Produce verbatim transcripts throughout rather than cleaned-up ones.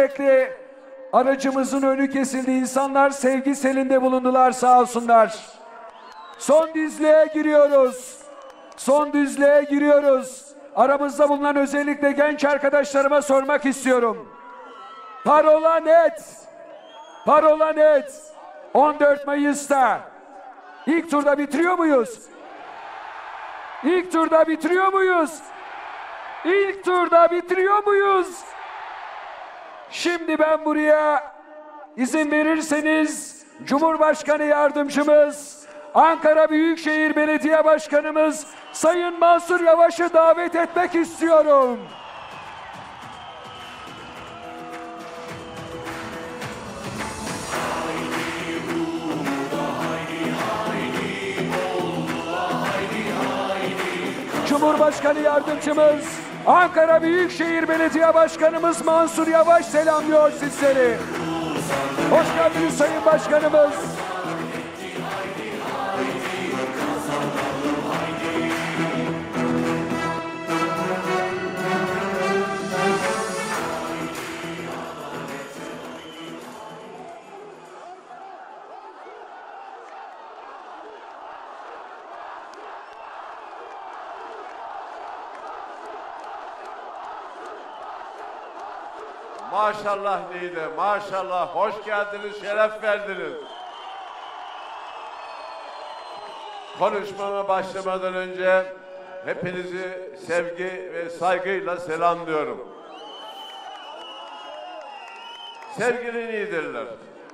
sürekli aracımızın önü kesildi. İnsanlar sevgi selinde bulundular, sağ olsunlar. Son düzlüğe giriyoruz. Son düzlüğe giriyoruz. Aramızda bulunan özellikle genç arkadaşlarıma sormak istiyorum. Parola net. Parola net. on dört Mayıs'ta ilk turda bitiriyor muyuz? İlk turda bitiriyor muyuz? İlk turda bitiriyor muyuz? Şimdi ben buraya izin verirseniz Cumhurbaşkanı Yardımcımız, Ankara Büyükşehir Belediye Başkanımız Sayın Mansur Yavaş'ı davet etmek istiyorum. Cumhurbaşkanı Yardımcımız, Ankara Büyükşehir Belediye Başkanımız Mansur Yavaş selamlıyor sizleri. Hoş geldiniz Sayın Başkanımız. Maşallah Niğde, maşallah. Hoş geldiniz, şeref verdiniz. Konuşmama başlamadan önce hepinizi sevgi ve saygıyla selamlıyorum. Sevgili Niğdeliler,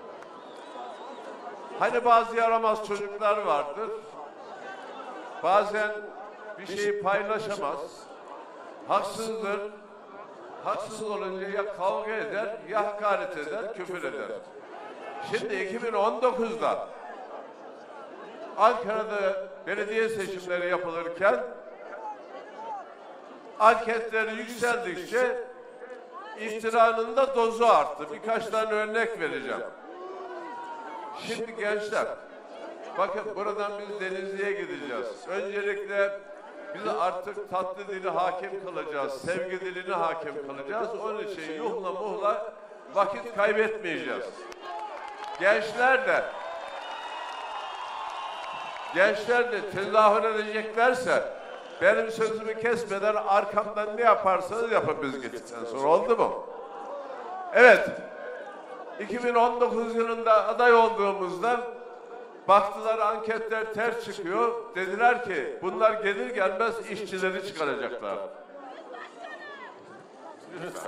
hani bazı yaramaz çocuklar vardır, bazen bir şeyi paylaşamaz, haksızdır. Haksız olunca ya kavga eder, ya hakaret eder, küfür eder. Şimdi iki bin on dokuzda Ankara'da belediye seçimleri yapılırken anketler yükseldikçe iftiranın da dozu arttı. Birkaç tane örnek vereceğim. Şimdi gençler, bakın buradan biz Denizli'ye gideceğiz. Öncelikle biz artık tatlı dili hakim kılacağız, sevgi dilini hakim kılacağız. Onun için yuhla muhla vakit kaybetmeyeceğiz. Gençler de, gençler de tezahür edeceklerse benim sözümü kesmeden arkamdan ne yaparsanız yapın biz gittikten sonra, oldu mu? Evet, iki bin on dokuz yılında aday olduğumuzda baktılar anketler ters çıkıyor. Dediler ki bunlar gelir gelmez işçileri çıkaracaklar. Lütfen.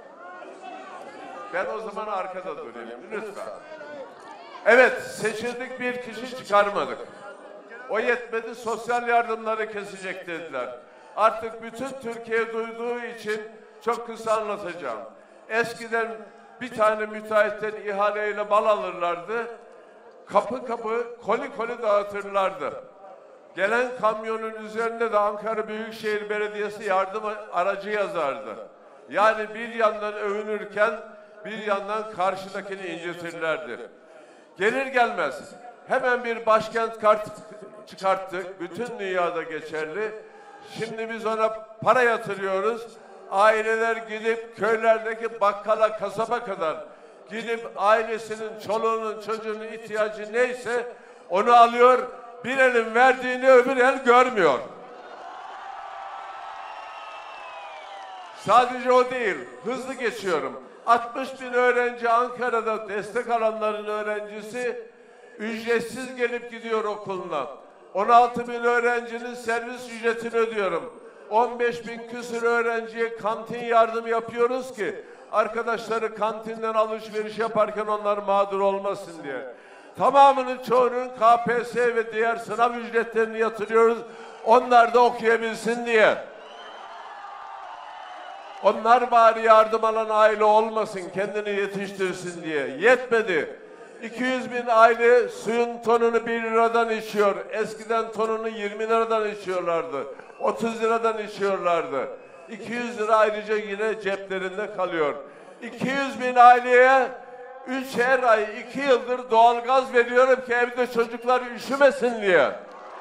Ben o zaman arkada durayım. Lütfen. Evet, seçildik, bir kişi çıkarmadık. O yetmedi, sosyal yardımları kesecek dediler. Artık bütün Türkiye duyduğu için çok kısa anlatacağım. Eskiden bir tane müteahhitten ihaleyle mal alırlardı. Kapı kapı, koli koli dağıtırlardı. Gelen kamyonun üzerinde de Ankara Büyükşehir Belediyesi yardım aracı yazardı. Yani bir yandan övünürken bir yandan karşıdakini incitirlerdi. Gelir gelmez hemen bir başkent kart çıkarttık. Bütün dünyada geçerli. Şimdi biz ona para yatırıyoruz. Aileler gidip köylerdeki bakkala, kasaba kadar gidip ailesinin, çoluğunun, çocuğunun ihtiyacı neyse onu alıyor. Bir elin verdiğini öbür el görmüyor. Sadece o değil. Hızlı geçiyorum. altmış bin öğrenci Ankara'da, destek alanların öğrencisi ücretsiz gelip gidiyor okuluna. on altı bin öğrencinin servis ücretini ödüyorum. on beş bin küsur öğrenciye kantin yardımı yapıyoruz ki arkadaşları kantinden alışveriş yaparken onlar mağdur olmasın diye. Tamamının, çoğunun K P S S ve diğer sınav ücretlerini yatırıyoruz. Onlar da okuyabilsin diye. Onlar bari yardım alan aile olmasın, kendini yetiştirsin diye. Yetmedi. iki yüz bin aile suyun tonunu bir liradan içiyor. Eskiden tonunu yirmi liradan içiyorlardı. otuz liradan içiyorlardı. iki yüz lira ayrıca yine ceplerinde kalıyor. iki yüz bin aileye üçer ay, iki yıldır doğalgaz veriyorum ki evde çocuklar üşümesin diye.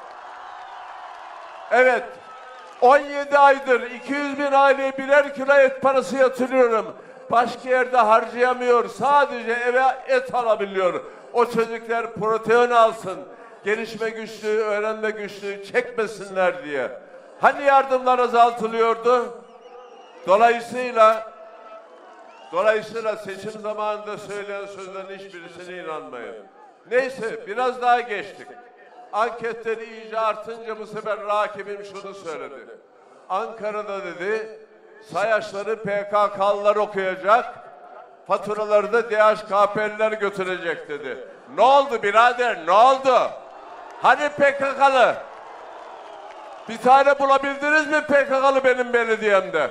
Evet, on yedi aydır iki yüz bin aileye birer kilo et parası yatırıyorum. başka yerde harcayamıyor. Sadece eve et alabiliyor. O çocuklar protein alsın. Gelişme güçlüğü, öğrenme güçlüğü çekmesinler diye. Hani yardımlar azaltılıyordu? Dolayısıyla dolayısıyla seçim zamanında söylenen sözlerin hiçbirisine inanmayın. Neyse biraz daha geçtik. Anketleri iyice artınca bu sefer rakibim şunu söyledi. Ankara'da dedi, sayaçları P K K'lılar okuyacak, faturaları da D H K P'liler götürecek dedi. Ne oldu birader, ne oldu? Hani P K K'lı? Bir tane bulabildiniz mi P K K'lı benim belediyemde?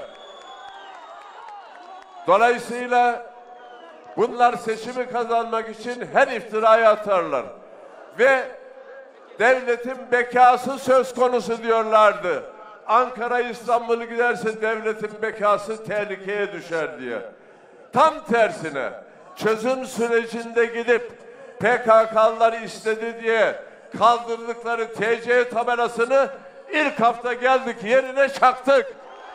Dolayısıyla bunlar seçimi kazanmak için her iftirayı atarlar. Ve devletin bekası söz konusu diyorlardı. Ankara İstanbul'u giderse devletin bekası tehlikeye düşer diye. Tam tersine çözüm sürecinde gidip P K K'lılar istedi diye kaldırdıkları T C tabelasını ilk hafta geldik yerine çaktık.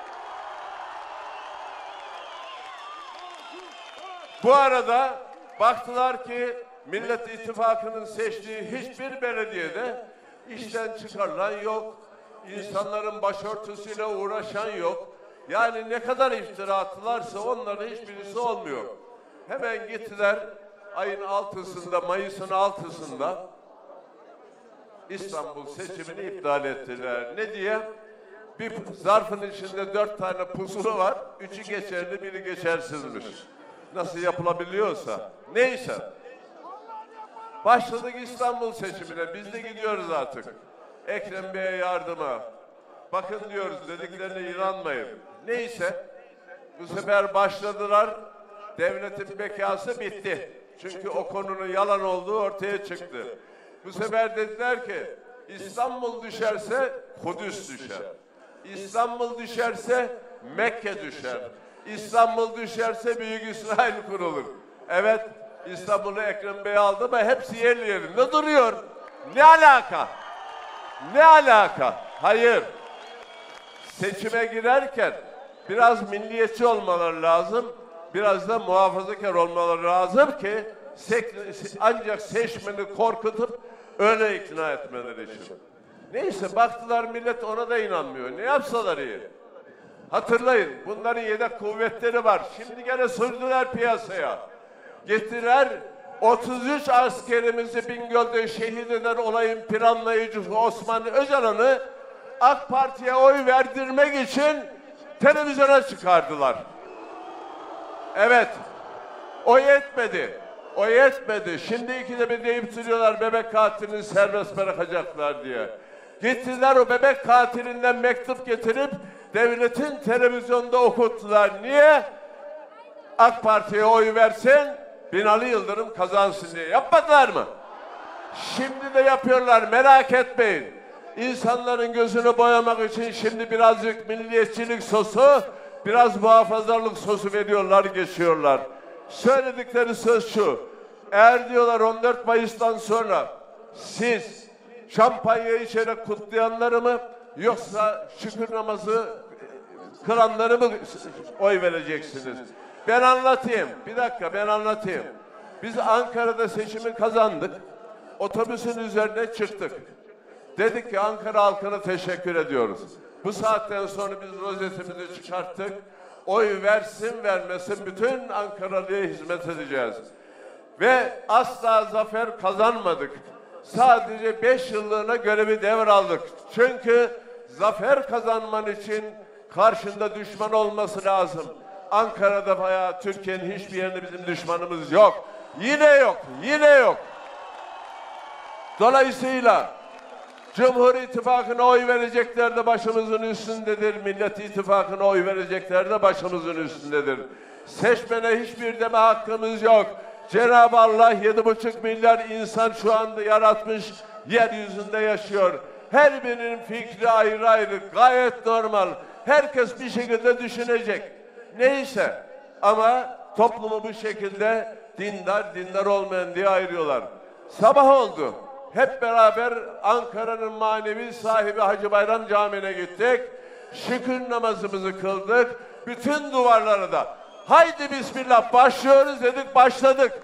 Bu arada baktılar ki Millet İttifakı'nın seçtiği hiçbir belediyede işten çıkarılan yok. İnsanların başörtüsüyle uğraşan yok. Yani ne kadar iftira attılarsa onların hiçbirisi olmuyor. Hemen gittiler ayın altısında, Mayıs'ın altısında İstanbul seçimini iptal ettiler. Ne diye? Bir zarfın içinde dört tane pusulu var. Üçü geçerli, biri geçersizmiş. Nasıl yapılabiliyorsa. Neyse. Başladık İstanbul seçimine. Biz de gidiyoruz artık. Ekrem Bey'e yardıma. Bakın diyoruz, dediklerine inanmayın. Neyse. Bu sefer başladılar. Devletin bekası bitti. Çünkü o konunun yalan olduğu ortaya çıktı. Bu sefer dediler ki İstanbul düşerse Kudüs düşer. İstanbul düşerse Mekke düşer. İstanbul düşerse Büyük İsrail kurulur. Evet, İstanbul'u Ekrem Bey aldı ama hepsi yerli yerinde duruyor. Ne alaka? Ne alaka? Hayır. Seçime girerken biraz milliyetçi olmaları lazım, biraz da muhafazakar olmaları lazım ki ancak seçmeni korkutup öyle ikna etmeleri için. Neyse baktılar millet ona da inanmıyor. Ne yapsalar iyi. Hatırlayın bunların yedek kuvvetleri var. Şimdi gene sürdüler piyasaya. Gittiler otuz üç askerimizi Bingöl'de şehit eden olayın planlayıcısı Osman Öcalan'ı AK Parti'ye oy verdirmek için televizyona çıkardılar. Evet. O yetmedi. O yetmedi. Şimdi ikide bir deyip duruyorlar bebek katilini serbest bırakacaklar diye. Gittiler o bebek katilinden mektup getirip devletin televizyonda okuttular. Niye? AK Parti'ye oy versin, Binali Yıldırım kazansın diye. Yapmadılar mı? Şimdi de yapıyorlar, merak etmeyin. İnsanların gözünü boyamak için şimdi birazcık milliyetçilik sosu, biraz muhafazalık sosu veriyorlar, geçiyorlar. Söyledikleri söz şu, eğer diyorlar on dört Mayıs'tan sonra siz şampanya içerek kutlayanları mı yoksa şükür namazı kılanları mı oy vereceksiniz? Ben anlatayım, bir dakika ben anlatayım. Biz Ankara'da seçimi kazandık, otobüsün üzerine çıktık. Dedik ki Ankara halkına teşekkür ediyoruz. Bu saatten sonra biz rozetimizi çıkarttık. Oy versin vermesin bütün Ankaralı'ya hizmet edeceğiz. Ve asla zafer kazanmadık. Sadece beş yıllığına görevi devraldık. Çünkü zafer kazanman için karşında düşman olması lazım. Ankara'da veya Türkiye'nin hiçbir yerinde bizim düşmanımız yok. Yine yok, yine yok. Dolayısıyla Cumhur İttifakı'na oy verecekler de başımızın üstündedir. Millet İttifakı'na oy verecekler de başımızın üstündedir. Seçmene hiçbir deme hakkımız yok. Cenab-ı Allah yedi buçuk milyar insan şu anda yaratmış, yeryüzünde yaşıyor. Her birinin fikri ayrı ayrı, gayet normal. Herkes bir şekilde düşünecek. Neyse ama toplumu bu şekilde dindar, dindar olmayan diye ayırıyorlar. Sabah oldu. Hep beraber Ankara'nın manevi sahibi Hacı Bayram Camii'ne gittik. Şükür namazımızı kıldık. Bütün duvarları da Haydi bismillah başlıyoruz dedik, başladık.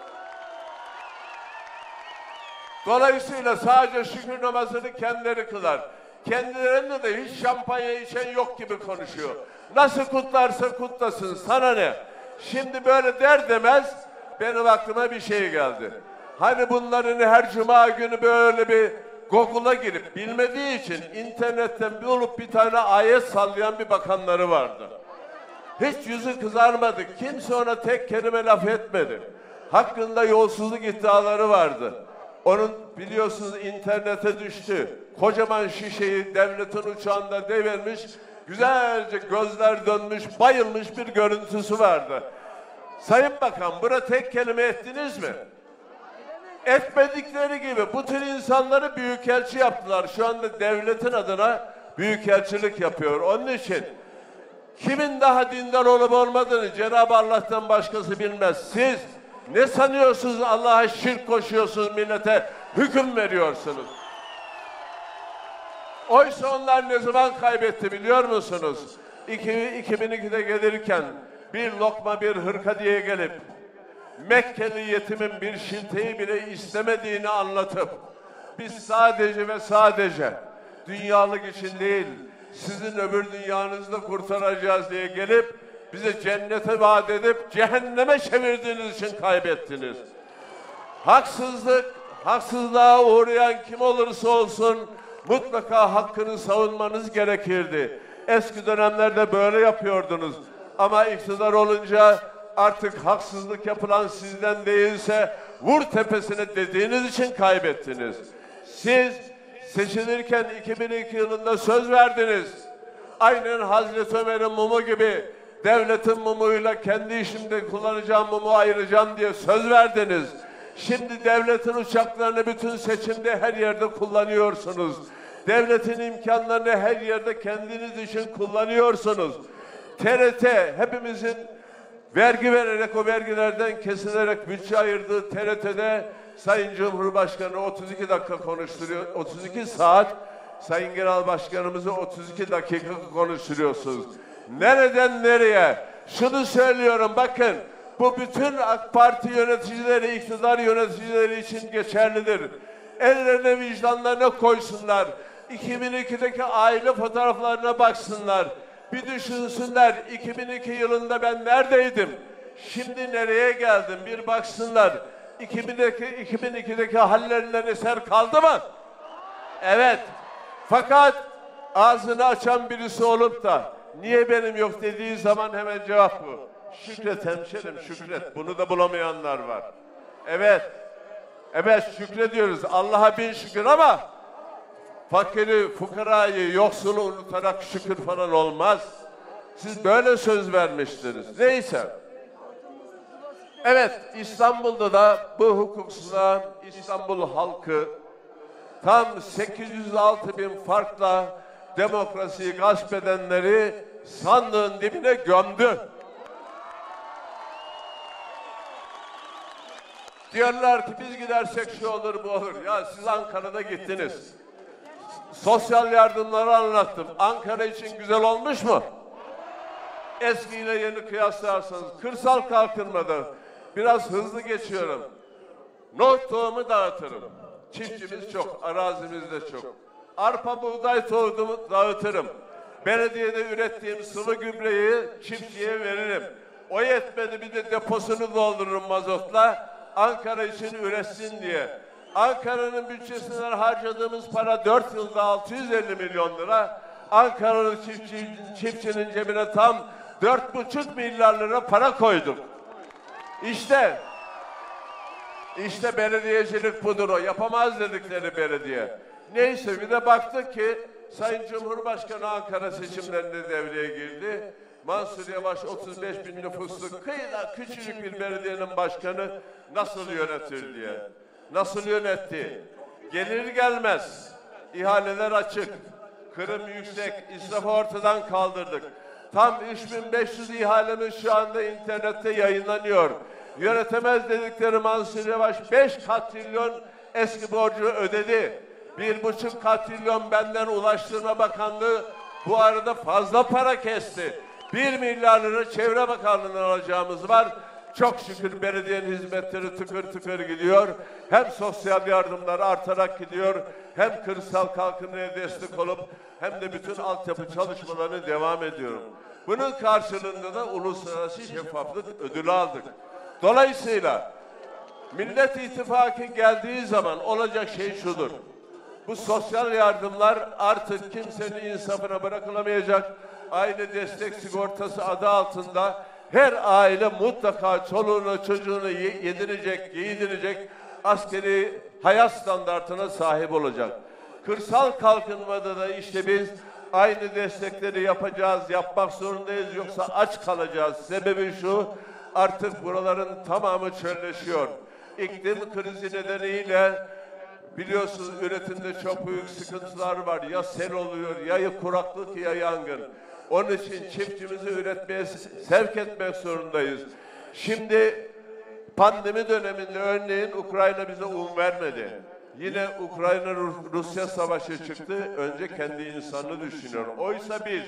Dolayısıyla sadece şükür namazını kendileri kılar. Kendilerinde de hiç şampanya içen yok gibi konuşuyor. Nasıl kutlarsa kutlasın, sana ne? Şimdi böyle der demez benim aklıma bir şey geldi. Hani bunların her cuma günü böyle bir Google'a girip bilmediği için internetten bulup bir tane ayet sallayan bir bakanları vardı. Hiç yüzü kızarmadı. Kimse ona tek kelime laf etmedi. Hakkında yolsuzluk iddiaları vardı. Onun biliyorsunuz internete düştü. Kocaman şişeyi devletin uçağında devirmiş, güzelce gözler dönmüş, bayılmış bir görüntüsü vardı. Sayın Bakan, buna tek kelime ettiniz mi? Etmedikleri gibi bu tür insanları büyükelçi yaptılar. Şu anda devletin adına büyükelçilik yapıyor. Onun için kimin daha dindar olup olmadığını Cenab-ı Allah'tan başkası bilmez. Siz ne sanıyorsunuz? Allah'a şirk koşuyorsunuz, millete hüküm veriyorsunuz. Oysa onlar ne zaman kaybetti biliyor musunuz? iki bin ikide gelirken bir lokma bir hırka diye gelip Mekkeli yetimin bir şilteyi bile istemediğini anlatıp biz sadece ve sadece dünyalık için değil, sizin öbür dünyanızda kurtaracağız diye gelip bize cennete vaat edip cehenneme çevirdiğiniz için kaybettiniz. Haksızlık, haksızlığa uğrayan kim olursa olsun mutlaka hakkını savunmanız gerekirdi. Eski dönemlerde böyle yapıyordunuz. Ama iktidar olunca artık haksızlık yapılan sizden değilse vur tepesine dediğiniz için kaybettiniz. Siz seçilirken iki bin iki yılında söz verdiniz. Aynen Hazreti Ömer'in mumu gibi devletin mumuyla kendi işimde kullanacağım mumu ayıracağım diye söz verdiniz. Şimdi devletin uçaklarını bütün seçimde her yerde kullanıyorsunuz. Devletin imkanlarını her yerde kendiniz için kullanıyorsunuz. T R T hepimizin vergi vererek o vergilerden kesilerek bütçe ayırdığı T R T'de Sayın Cumhurbaşkanı otuz iki dakika konuşturuyor. otuz iki saat Sayın Genel Başkanımızı otuz iki dakika konuşturuyorsunuz. Nereden nereye? Şunu söylüyorum bakın. Bu bütün AK Parti yöneticileri, iktidar yöneticileri için geçerlidir. Ellerine vicdanlarına koysunlar. iki bin ikideki aile fotoğraflarına baksınlar. Bir düşünsünler. iki bin iki yılında ben neredeydim? Şimdi nereye geldim? Bir baksınlar. iki bin ikideki hallerinden eser kaldı mı? Evet. Fakat ağzını açan birisi olup da niye benim yok dediği zaman hemen cevap bu. Şükret hemşerim, şükret. Bunu da bulamayanlar var. Evet. Evet şükrediyoruz. Allah'a bin şükür ama fakiri, fukarayı, yoksulu unutarak şükür falan olmaz. Siz böyle söz vermiştiniz. Neyse. Evet, İstanbul'da da bu hukuksuzluğa İstanbul halkı tam sekiz yüz altı bin farkla demokrasiyi gasp edenleri sandığın dibine gömdü. Diyorlar ki biz gidersek şu olur bu olur. Ya siz Ankara'da gittiniz. Sosyal yardımları anlattım. Ankara için güzel olmuş mu? Eskiyle yeni kıyaslarsanız kırsal kalkınmada biraz hızlı geçiyorum. Nohut tohumu dağıtırım. Çiftçimiz çok, arazimiz de çok. Arpa buğday tohumu dağıtırım. Belediyede ürettiğim sıvı gübreyi çiftçiye veririm. O yetmedi bir de deposunu doldururum mazotla. Ankara için üretsin diye. Ankara'nın bütçesinden harcadığımız para dört yılda altı yüz elli milyon lira. Ankara'nın çiftçi, çiftçinin cebine tam dört buçuk milyar lira para koyduk. İşte, işte belediyecilik budur o. Yapamaz dedikleri belediye. Neyse bir de baktık ki Sayın Cumhurbaşkanı Ankara seçimlerinde devreye girdi. Mansur Yavaş otuz beş bin nüfuslu kıyıda küçücük bir belediyenin başkanı nasıl yönetir diye. Nasıl yönetti? Gelir gelmez. İhaleler açık. Kırım yüksek. İsrafı ortadan kaldırdık. Tam üç bin beş yüz ihalemiz şu anda internette yayınlanıyor. Yönetemez dedikleri Mansur Yavaş beş katrilyon eski borcu ödedi. Bir buçuk katrilyon benden Ulaştırma Bakanlığı bu arada fazla para kesti. Bir milyar lira Çevre Bakanlığı'ndan alacağımız var. Çok şükür belediyenin hizmetleri tıkır tıkır gidiyor. Hem sosyal yardımlar artarak gidiyor, hem kırsal kalkınmaya destek olup hem de bütün altyapı çalışmalarını devam ediyorum. Bunun karşılığında da uluslararası şeffaflık ödülü aldık. Dolayısıyla Millet İttifakı geldiği zaman olacak şey şudur. Bu sosyal yardımlar artık kimsenin insafına bırakılamayacak. Aile destek sigortası adı altında her aile mutlaka çoluğunu çocuğunu yedirecek, giydirecek, askeri hayat standartına sahip olacak. Kırsal kalkınmada da işte biz aynı destekleri yapacağız, yapmak zorundayız, yoksa aç kalacağız. Sebebi şu, artık buraların tamamı çölleşiyor. İklim krizi nedeniyle biliyorsunuz üretimde çok büyük sıkıntılar var. Ya sel oluyor, ya kuraklık, ya yangın. Onun için çiftçimizi üretmeye sevk etmek zorundayız. Şimdi pandemi döneminde örneğin Ukrayna bize un vermedi. Yine Ukrayna-Rusya savaşı çıktı. Önce kendi insanını düşünüyor. Oysa biz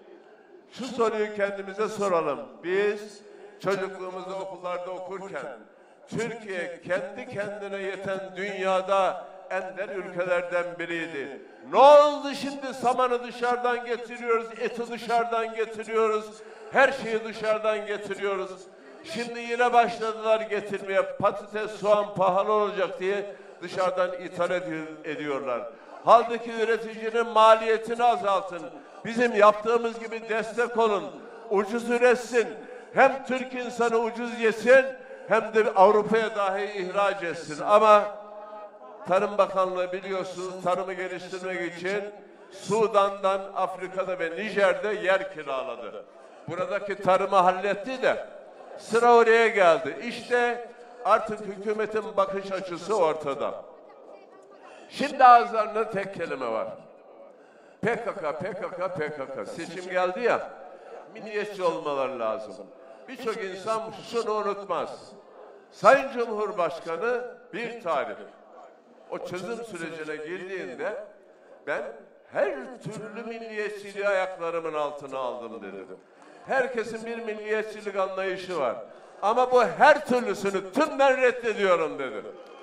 şu soruyu kendimize soralım. Biz çocukluğumuzda okullarda okurken Türkiye kendi kendine yeten dünyada ender ülkelerden biriydi. Ne oldu şimdi? Samanı dışarıdan getiriyoruz, eti dışarıdan getiriyoruz, her şeyi dışarıdan getiriyoruz. Şimdi yine başladılar getirmeye. Patates, soğan pahalı olacak diye dışarıdan ithal ediyorlar. Halbuki üreticinin maliyetini azaltın. Bizim yaptığımız gibi destek olun. Ucuz üretsin. Hem Türk insanı ucuz yesin, hem de Avrupa'ya dahi ihraç etsin. Ama Tarım Bakanlığı biliyorsunuz tarımı geliştirmek için Sudan'dan, Afrika'da ve Nijer'de yer kiraladı. Buradaki tarımı halletti de sıra oraya geldi. İşte artık hükümetin bakış açısı ortada. Şimdi ağızlarında tek kelime var. P K K, P K K, P K K. Seçim geldi ya, milliyetçi olmaları lazım. Birçok insan şunu unutmaz. Sayın Cumhurbaşkanı bir tarih. O çözüm sürecine girdiğinde ben her türlü milliyetçiliği ayaklarımın altına aldım dedim. Herkesin bir milliyetçilik anlayışı var. Ama bu her türlüsünü tümden reddediyorum dedim.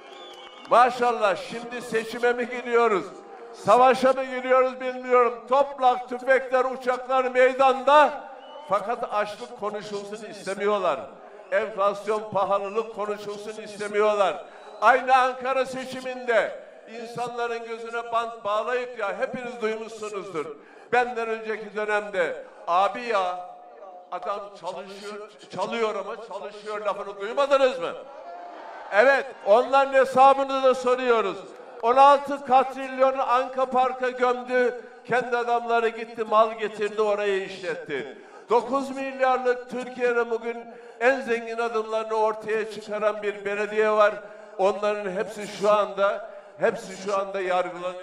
Maşallah şimdi seçime mi gidiyoruz? Savaşa mı giriyoruz bilmiyorum. Toprak, tüfekler, uçaklar meydanda. Fakat açlık konuşulsun istemiyorlar. Enflasyon, pahalılık konuşulsun istemiyorlar. Aynı Ankara seçiminde insanların gözüne bant bağlayıp ya hepiniz duymuşsunuzdur. Benden önceki dönemde abi ya adam çalışıyor, çalıyor ama çalışıyor lafını duymadınız mı? Evet, onların hesabını da soruyoruz. on altı katrilyonu Anka Park'a gömdü. Kendi adamları gitti, mal getirdi, orayı işletti. dokuz milyarlık Türkiye'nin bugün en zengin adımlarını ortaya çıkaran bir belediye var. Onların hepsi şu anda, hepsi şu anda yargılanıyor.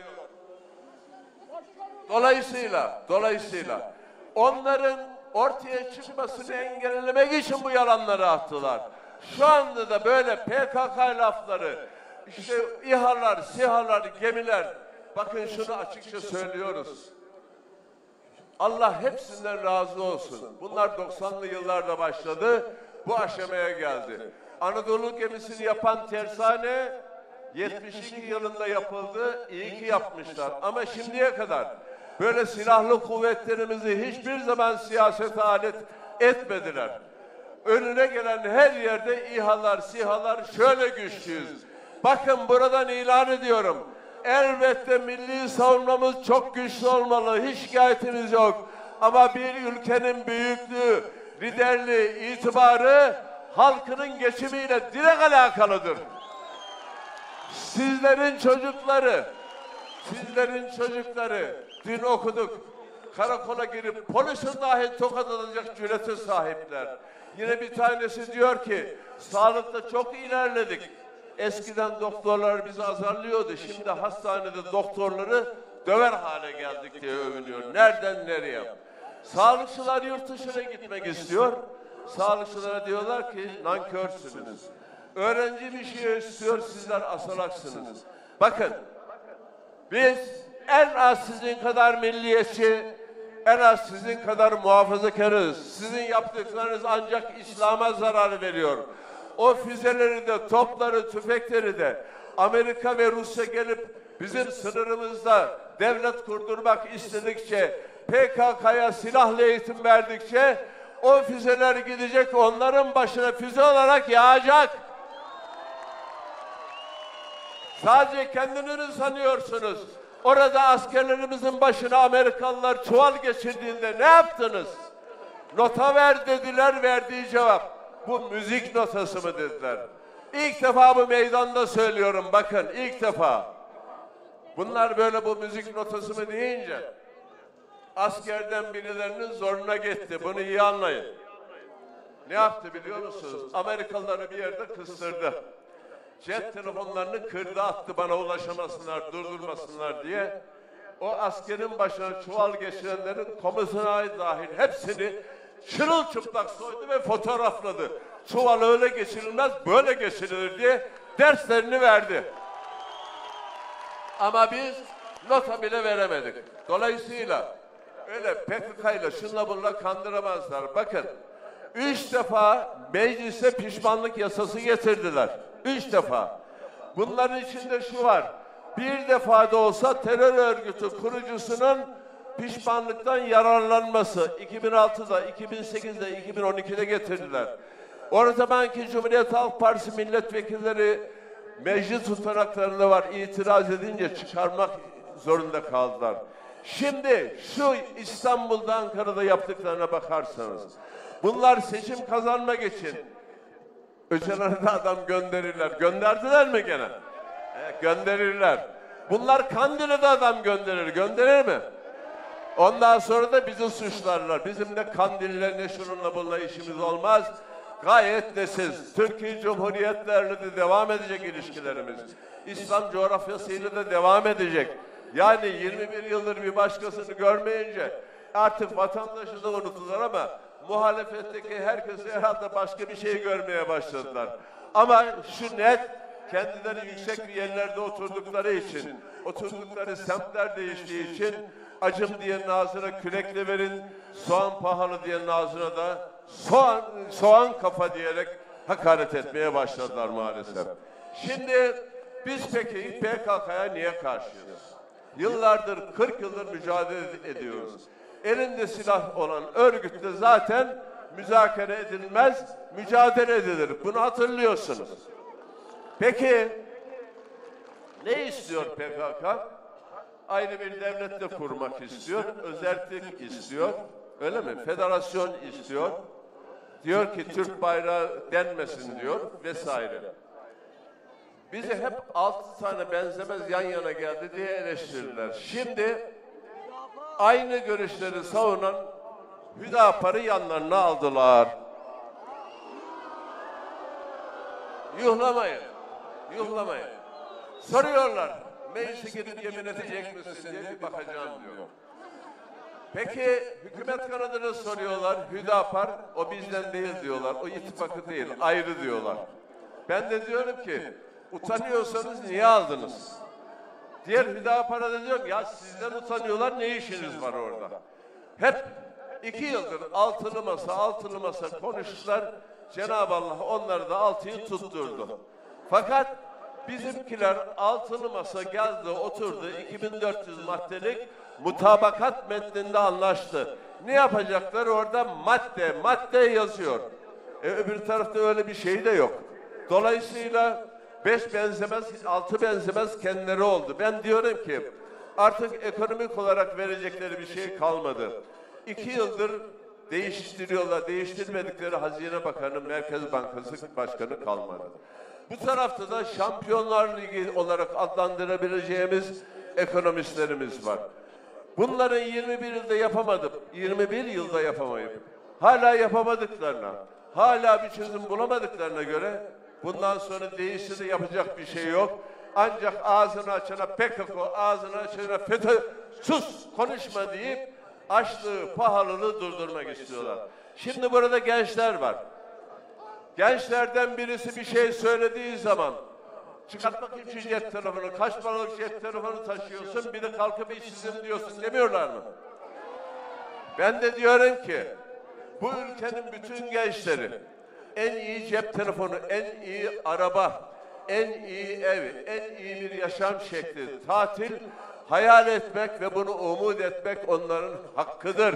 Dolayısıyla, dolayısıyla onların ortaya çıkmasını engellemek için bu yalanları attılar. Şu anda da böyle P K K lafları, işte İHA'lar, SİHA'lar, gemiler, bakın şunu açıkça söylüyoruz. Allah hepsinden razı olsun. Bunlar doksanlı yıllarda başladı, bu aşamaya geldi. Anadolu gemisini yapan tersane yetmiş iki yılında yapıldı, iyi ki yapmışlar. Ama şimdiye kadar böyle silahlı kuvvetlerimizi hiçbir zaman siyasete alet etmediler. Önüne gelen her yerde İHA'lar, SİHA'lar şöyle güçlüyüz. Bakın buradan ilan ediyorum. Elbette milli savunmamız çok güçlü olmalı. Hiç şikayetimiz yok. Ama bir ülkenin büyüklüğü, liderliği, itibarı halkının geçimiyle direkt alakalıdır. Sizlerin çocukları, sizlerin çocukları dün okuduk. Karakola girip polisin dahi tokat atacak cürete sahipler. Yine bir tanesi diyor ki sağlıkta çok ilerledik. Eskiden doktorlar bizi azarlıyordu. Şimdi hastanede doktorları döver hale geldik diye övünüyor. Nereden nereye? Sağlıkçılar yurt dışına gitmek istiyor. Sağlıkçılara diyorlar ki nankörsünüz. Öğrenci bir şey istiyor, sizler asalaksınız. Bakın, biz en az sizin kadar milliyetçi, en az sizin kadar muhafazakarız. Sizin yaptıklarınız ancak İslam'a zarar veriyor. O füzeleri de, topları, tüfekleri de Amerika ve Rusya gelip bizim sınırımızda devlet kurdurmak istedikçe, P K K'ya silahlı eğitim verdikçe o füzeler gidecek, onların başına füze olarak yağacak. Sadece kendinizi sanıyorsunuz. Orada askerlerimizin başına Amerikalılar çuval geçirdiğinde ne yaptınız? Nota ver dediler, verdiği cevap. Bu müzik notası mı dediler. İlk defa bu meydanda söylüyorum, bakın ilk defa. Bunlar böyle bu müzik notası mı deyince askerden birilerinin zoruna gitti. Bunu iyi anlayın. Ne yaptı biliyor musunuz? Amerikalıları bir yerde kıstırdı. Cep telefonlarını kırdı attı bana ulaşamasınlar, durdurmasınlar diye. O askerin başına çuval geçirenlerin komutanı dahil hepsini çırılçıplak soydu ve fotoğrafladı. Çuval öyle geçirilmez, böyle geçirilir diye derslerini verdi. Ama biz nota bile veremedik. Dolayısıyla öyle P K K ile şunla bunla kandıramazlar. Bakın, üç defa meclise pişmanlık yasası getirdiler. Üç defa. Bunların içinde şu var. Bir defa da olsa terör örgütü kurucusunun pişmanlıktan yararlanması. iki bin altıda, iki bin sekizde, iki bin on ikide getirdiler. O zamanki Cumhuriyet Halk Partisi milletvekilleri meclis tutanaklarında var, itiraz edince çıkarmak zorunda kaldılar. Şimdi şu İstanbul'da, Ankara'da yaptıklarına bakarsanız, bunlar seçim kazanmak için Öcalan'a adam gönderirler. Gönderdiler mi gene? E, gönderirler. Bunlar Kandil'e adam gönderir. Gönderir mi? Ondan sonra da bizi suçlarlar. Bizim ne Kandil'le ne şununla bununla işimiz olmaz. Gayet nesiz. Türkiye Cumhuriyetlerle de devam edecek ilişkilerimiz. İslam coğrafyasıyla da devam edecek. Yani yirmi bir yıldır bir başkasını görmeyince artık vatandaşı da unuttular ama muhalefetteki herkes herhalde başka bir şey görmeye başladılar. Ama şu net, kendileri yüksek bir yerlerde oturdukları için, oturdukları semtler değiştiği için acım diyenin ağzına kürekle verin, soğan pahalı diyenin ağzına da soğan, soğan kafa diyerek hakaret etmeye başladılar maalesef. Şimdi biz peki P K K'ya niye karşıyız? Yıllardır, kırk yıldır mücadele ediyoruz. Elinde silah olan örgütle zaten müzakere edilmez, mücadele edilir. Bunu hatırlıyorsunuz. Peki ne istiyor P K K? Ayrı bir devlet de kurmak istiyor, özerklik istiyor, öyle mi? Federasyon istiyor. Diyor ki Türk bayrağı denmesin diyor vesaire. Bizi hep altı tane benzemez yan yana geldi diye eleştirdiler. Şimdi aynı görüşleri savunan Hüdapar'ı yanlarına aldılar. Yuhlamayın, yuhlamayın. Soruyorlar, meclise gidip yemin edecek misin diye bir bakacağım diyor. Peki hükümet kanadını soruyorlar, Hüdapar o bizden değil diyorlar, o ittifakı değil, ayrı diyorlar. Ben de diyorum ki, utanıyorsanız niye aldınız? Diğer Hüdapar'a da diyor ki, ya sizden utanıyorlar, ne işiniz var orada? Hep iki yıldır altılı masa, altılı masa konuştular, Cenab-ı Allah onları da altıyı tutturdu. Fakat bizimkiler altılı masa geldi, oturdu, iki bin dört yüz maddelik mutabakat metninde anlaştı. Ne yapacaklar? Orada madde, madde yazıyor. E, öbür tarafta öyle bir şey de yok. Dolayısıyla beş benzemez, altı benzemez kendileri oldu. Ben diyorum ki artık ekonomik olarak verecekleri bir şey kalmadı. İki yıldır değiştiriyorlar, değiştirmedikleri Hazine Bakanı, Merkez Bankası Başkanı kalmadı. Bu tarafta da Şampiyonlar Ligi olarak adlandırabileceğimiz ekonomistlerimiz var. Bunların yirmi bir yılda yapamadım, yirmi bir yılda yapamayıp, hala yapamadıklarına, hala bir çözüm bulamadıklarına göre bundan sonra değiştiğini yapacak bir şey yok. Ancak ağzını açana P K K, ağzını açana FETÖ, sus konuşma deyip açlığı, pahalılığı durdurmak istiyorlar. Şimdi burada gençler var. Gençlerden birisi bir şey söylediği zaman çıkart bakayım şu cep telefonu, kaç paralık cep telefonu taşıyorsun, bir de kalkıp işsizim diyorsun demiyorlar mı? Ben de diyorum ki bu ülkenin bütün gençleri en iyi cep telefonu, en iyi araba, en iyi ev, en iyi bir yaşam şekli, tatil hayal etmek ve bunu umut etmek onların hakkıdır.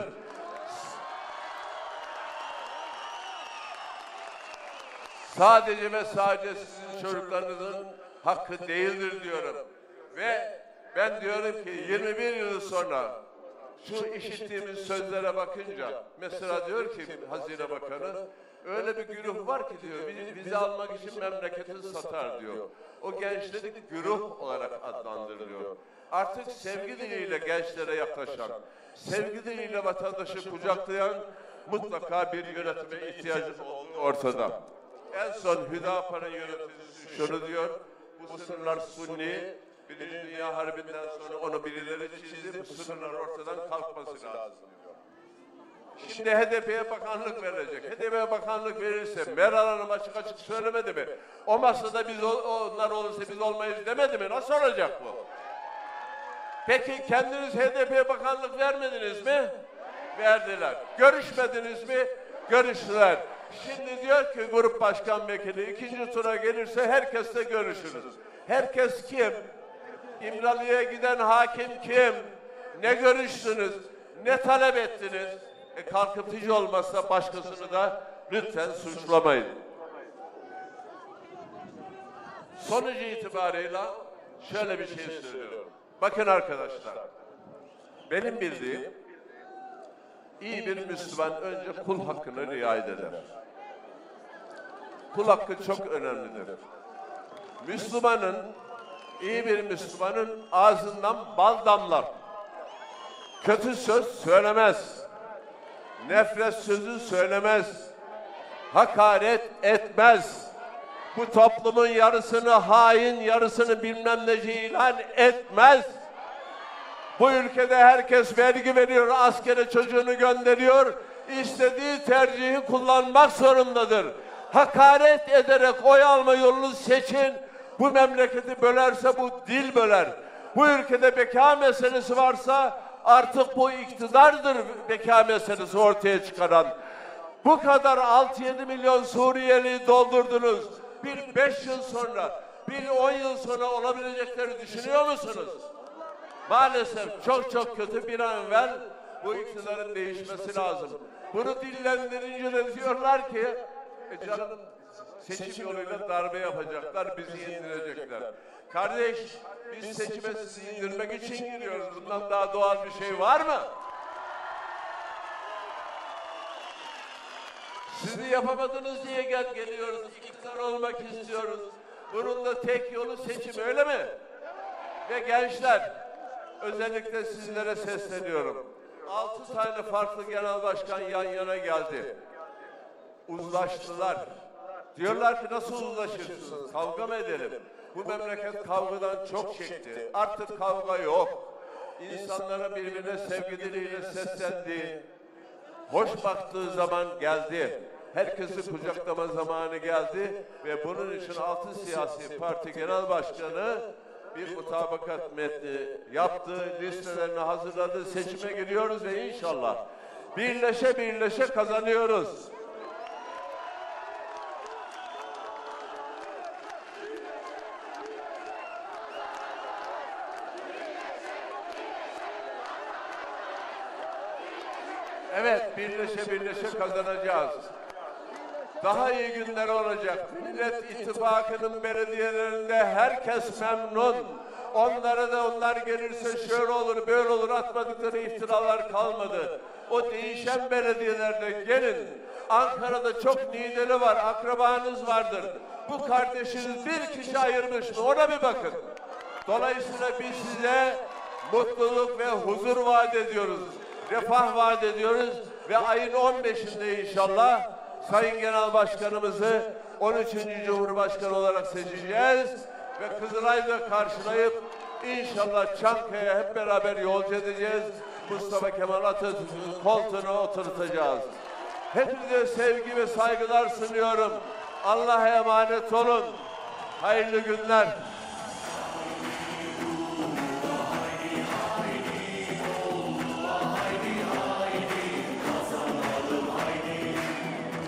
Sadece ve sadece sizin çocuklarınızın hakkı değildir diyorum. Ve ben diyorum ki yirmi bir yıl sonra şu işittiğimiz sözlere bakınca, mesela diyor ki Hazine Bakanı, öyle bir güruh var ki diyor, vize almak için memleketi satar diyor. O gençleri güruh olarak adlandırılıyor. Artık sevgi diliyle gençlere yaklaşan, sevgi diliyle vatandaşı kucaklayan mutlaka bir yönetime ihtiyacı olduğu ortada. En son Hüdapar'ın yöneticisi şunu diyor, bu sınırlar Sunni, Birinci Dünya Harbi'nden sonra onu birileri çizdi, bu sınırlar ortadan kalkması lazım diyor. Şimdi H D P'ye bakanlık verecek. H D P'ye bakanlık verirse Meral Hanım açık açık söylemedi mi? O masada biz onlar olursa biz olmayız demedi mi? Nasıl olacak bu? Peki kendiniz H D P'ye bakanlık vermediniz mi? Verdiler. Görüşmediniz mi? Görüştüler. Şimdi diyor ki grup başkan vekili ikinci tura gelirse herkesle görüşürüz. Herkes kim? İmralı'ya giden hakim kim? Ne görüştünüz? Ne talep ettiniz? E kalkıp hiç olmazsa başkasını da lütfen suçlamayın. Sonucu itibarıyla şöyle bir şey söylüyorum. Bakın arkadaşlar, benim bildiğim iyi bir Müslüman önce kul hakkını riayet eder. Kul hakkı çok önemlidir. Müslümanın, iyi bir Müslümanın ağzından bal damlar. Kötü söz söylemez. Nefret sözü söylemez. Hakaret etmez. Bu toplumun yarısını hain, yarısını bilmem neci ilan etmez. Bu ülkede herkes vergi veriyor, askere çocuğunu gönderiyor. İstediği tercihi kullanmak zorundadır. Hakaret ederek oy alma yolunu seçin. Bu memleketi bölerse bu dil böler. Bu ülkede beka meselesi varsa artık bu iktidardır beka meselesi ortaya çıkaran. Bu kadar altı yedi milyon Suriyeli doldurdunuz. Bir beş yıl sonra, bir on yıl sonra olabilecekleri düşünüyor musunuz? Maalesef çok çok kötü. Bir an evvel bu iktidarın değişmesi lazım. Bunu dillendirince de diyorlar ki e canım seçim yoluyla darbe yapacaklar, bizi indirecekler. Kardeş, biz seçime sizi indirmek için giriyoruz. Bundan daha doğal bir şey var mı? Sizi yapamadınız diye gel geliyoruz. İktidar olmak istiyoruz. Bunun da tek yolu seçim, öyle mi? Ve gençler, özellikle sizlere sesleniyorum. Altı tane farklı genel başkan yan yana geldi. Uzlaştılar. Diyorlar ki nasıl uzlaşırsınız? Kavga mı edelim? Bu memleket kavgadan çok çekti. Artık kavga yok. İnsanlara birbirine sevgi diliyle seslendi. Hoş baktığı zaman geldi. Herkesi kucaklama zamanı geldi ve bunun için altı siyasi parti genel başkanı bir mutabakat metni yaptı, listelerini hazırladı, seçime giriyoruz ve inşallah birleşe birleşe kazanıyoruz. Evet, birleşe birleşe kazanacağız. Daha iyi günler olacak. Millet İttifakı'nın belediyelerinde herkes memnun. Onlara da onlar gelirse şöyle olur, böyle olur, atmadıkları iftiralar kalmadı. O değişen belediyelerde gelin. Ankara'da çok lideri var, akrabanız vardır. Bu kardeşiniz bir kişi ayırmış mı? Ona bir bakın. Dolayısıyla biz size mutluluk ve huzur vaat ediyoruz. Refah vaat ediyoruz ve ayın on beşinde inşallah Sayın Genel Başkanımızı on üçüncü Cumhurbaşkanı olarak seçeceğiz ve Kızılay'da karşılayıp inşallah Çankaya'ya hep beraber yolcu edeceğiz. Mustafa Kemal Atatürk'ün koltuğuna oturtacağız. Hepinize sevgi ve saygılar sunuyorum. Allah'a emanet olun. Hayırlı günler.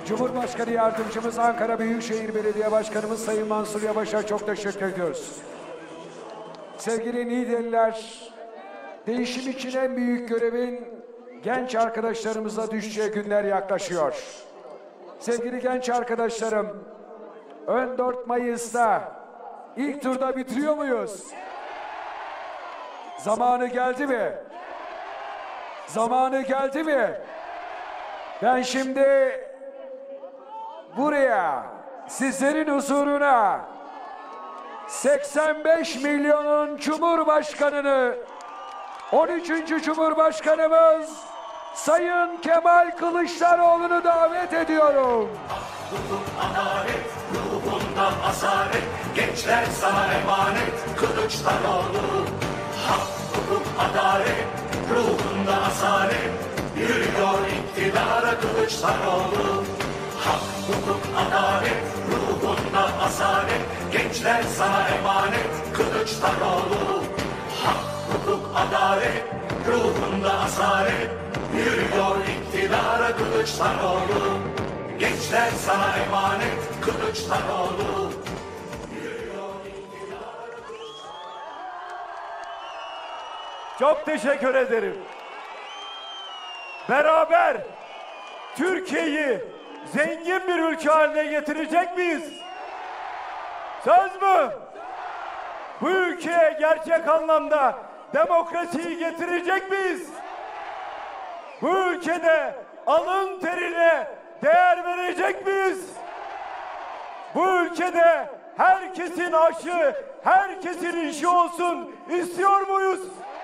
Cumhurbaşkanı Yardımcımız Ankara Büyükşehir Belediye Başkanımız Sayın Mansur Yavaş'a çok teşekkür ediyoruz. Sevgili Niğdeliler, değişim için en büyük görevin genç arkadaşlarımıza düşeceği günler yaklaşıyor. Sevgili genç arkadaşlarım, ön dört Mayıs'ta ilk turda bitiriyor muyuz? Zamanı geldi mi? Zamanı geldi mi? Ben şimdi buraya, sizlerin huzuruna seksen beş milyonun Cumhurbaşkanını, on üçüncü Cumhurbaşkanımız Sayın Kemal Kılıçdaroğlu'nu davet ediyorum. Hukuk, adalet, ruhunda asalet, gençler sana emanet, Kılıçdaroğlu. Hak, hukuk, adalet, ruhunda asalet, yürüyor iktidara Kılıçdaroğlu. Hak, hukuk, adalet, ruhunda asalet, gençler sana emanet, Kılıçdaroğlu. Hak, hukuk, adalet, ruhunda asalet, yürüyor iktidara Kılıçdaroğlu. Gençler sana emanet, Kılıçdaroğlu. Çok teşekkür ederim. Beraber Türkiye'yi zengin bir ülke haline getirecek miyiz? Söz mü? Bu ülkeye gerçek anlamda demokrasiyi getirecek miyiz? Bu ülkede alın terine değer verecek miyiz? Bu ülkede herkesin aşı, herkesin işi olsun istiyor muyuz?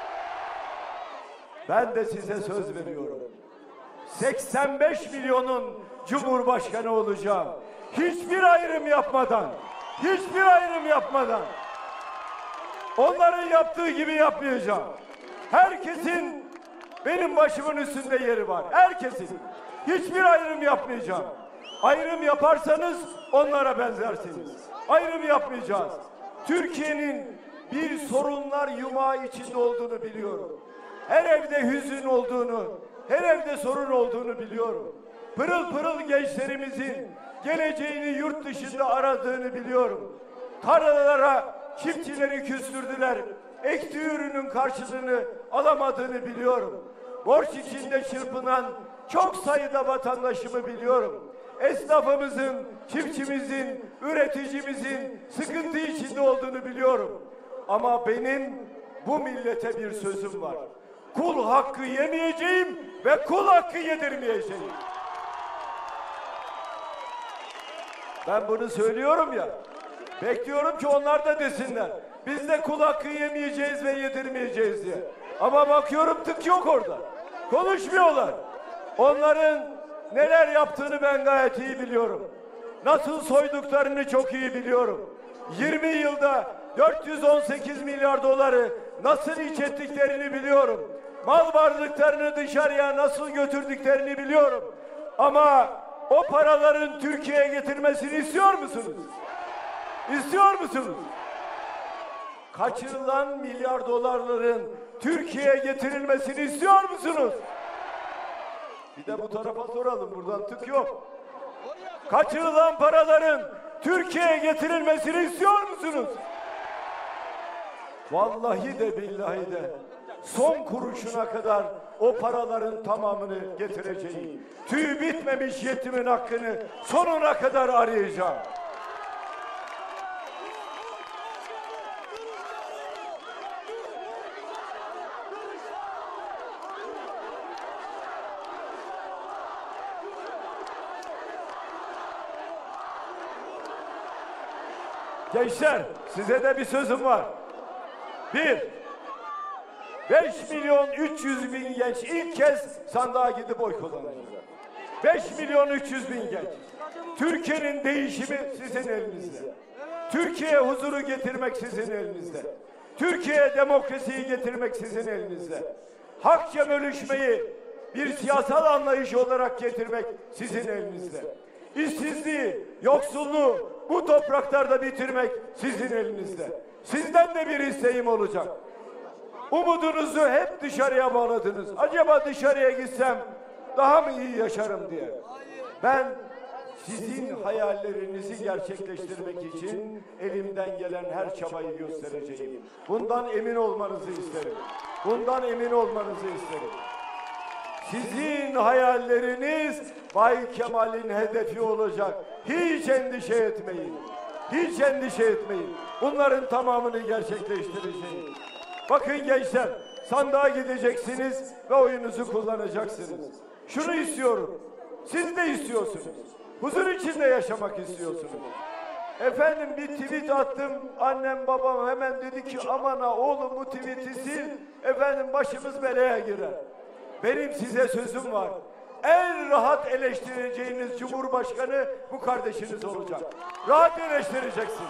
Ben de size söz veriyorum. seksen beş milyonun Cumhurbaşkanı olacağım. Hiçbir ayrım yapmadan, hiçbir ayrım yapmadan. Onların yaptığı gibi yapmayacağım. Herkesin benim başımın üstünde yeri var. Herkesin. Hiçbir ayrım yapmayacağım. Ayrım yaparsanız onlara benzersiniz. Ayrım yapmayacağız. Türkiye'nin bir sorunlar yumağı içinde olduğunu biliyorum. Her evde hüzün olduğunu, her evde sorun olduğunu biliyorum. Pırıl pırıl gençlerimizin geleceğini yurt dışında aradığını biliyorum. Tarlalara çiftçileri küstürdüler. Ektiği ürünün karşılığını alamadığını biliyorum. Borç içinde çırpınan çok sayıda vatandaşımı biliyorum. Esnafımızın, çiftçimizin, üreticimizin sıkıntı içinde olduğunu biliyorum. Ama benim bu millete bir sözüm var. Kul hakkı yemeyeceğim ve kul hakkı yedirmeyeceğim. Ben bunu söylüyorum ya. Bekliyorum ki onlar da desinler. Biz de kul hakkı yemeyeceğiz ve yedirmeyeceğiz diye. Ama bakıyorum tık yok orada. Konuşmuyorlar. Onların neler yaptığını ben gayet iyi biliyorum. Nasıl soyduklarını çok iyi biliyorum. yirmi yılda dört yüz on sekiz milyar doları nasıl iç ettiklerini biliyorum. Mal varlıklarını dışarıya nasıl götürdüklerini biliyorum. Ama o paraların Türkiye'ye getirmesini istiyor musunuz? İstiyor musunuz? Kaçırılan milyar dolarların Türkiye'ye getirilmesini istiyor musunuz? Bir de bu tarafa soralım, buradan tık yok. Kaçırılan paraların Türkiye'ye getirilmesini istiyor musunuz? Vallahi de billahi de son kuruşuna kadar o paraların tamamını getireceğim. Tüy bitmemiş yetimin hakkını sonuna kadar arayacağım. Gençler, size de bir sözüm var. Bir, beş milyon üç yüz bin genç ilk kez sandığa gidip oy kullanacak. Beş milyon üç yüz bin genç. Türkiye'nin değişimi sizin elinizde. Türkiye'ye huzuru getirmek sizin elinizde. Türkiye'ye demokrasiyi getirmek sizin elinizde. Hakça bölüşmeyi bir siyasal anlayış olarak getirmek sizin elinizde. İşsizliği, yoksulluğu bu topraklarda bitirmek sizin elinizde. Sizden de bir isteğim olacak. Umudunuzu hep dışarıya bağladınız. Acaba dışarıya gitsem daha mı iyi yaşarım diye. Ben sizin hayallerinizi gerçekleştirmek için elimden gelen her çabayı göstereceğim. Bundan emin olmanızı isterim. Bundan emin olmanızı isterim. Sizin hayalleriniz Bay Kemal'in hedefi olacak. Hiç endişe etmeyin. Hiç endişe etmeyin. Bunların tamamını gerçekleştireceğim. Bakın gençler, sandığa gideceksiniz ve oyunuzu kullanacaksınız. Şunu istiyorum. Siz de istiyorsunuz. Huzur içinde yaşamak istiyorsunuz. Efendim bir tweet attım. Annem babam hemen dedi ki aman ha oğlum bu tweet'i sil. Efendim başımız belaya girer. Benim size sözüm var. En rahat eleştireceğiniz Cumhurbaşkanı bu kardeşiniz olacak. Rahat eleştireceksiniz.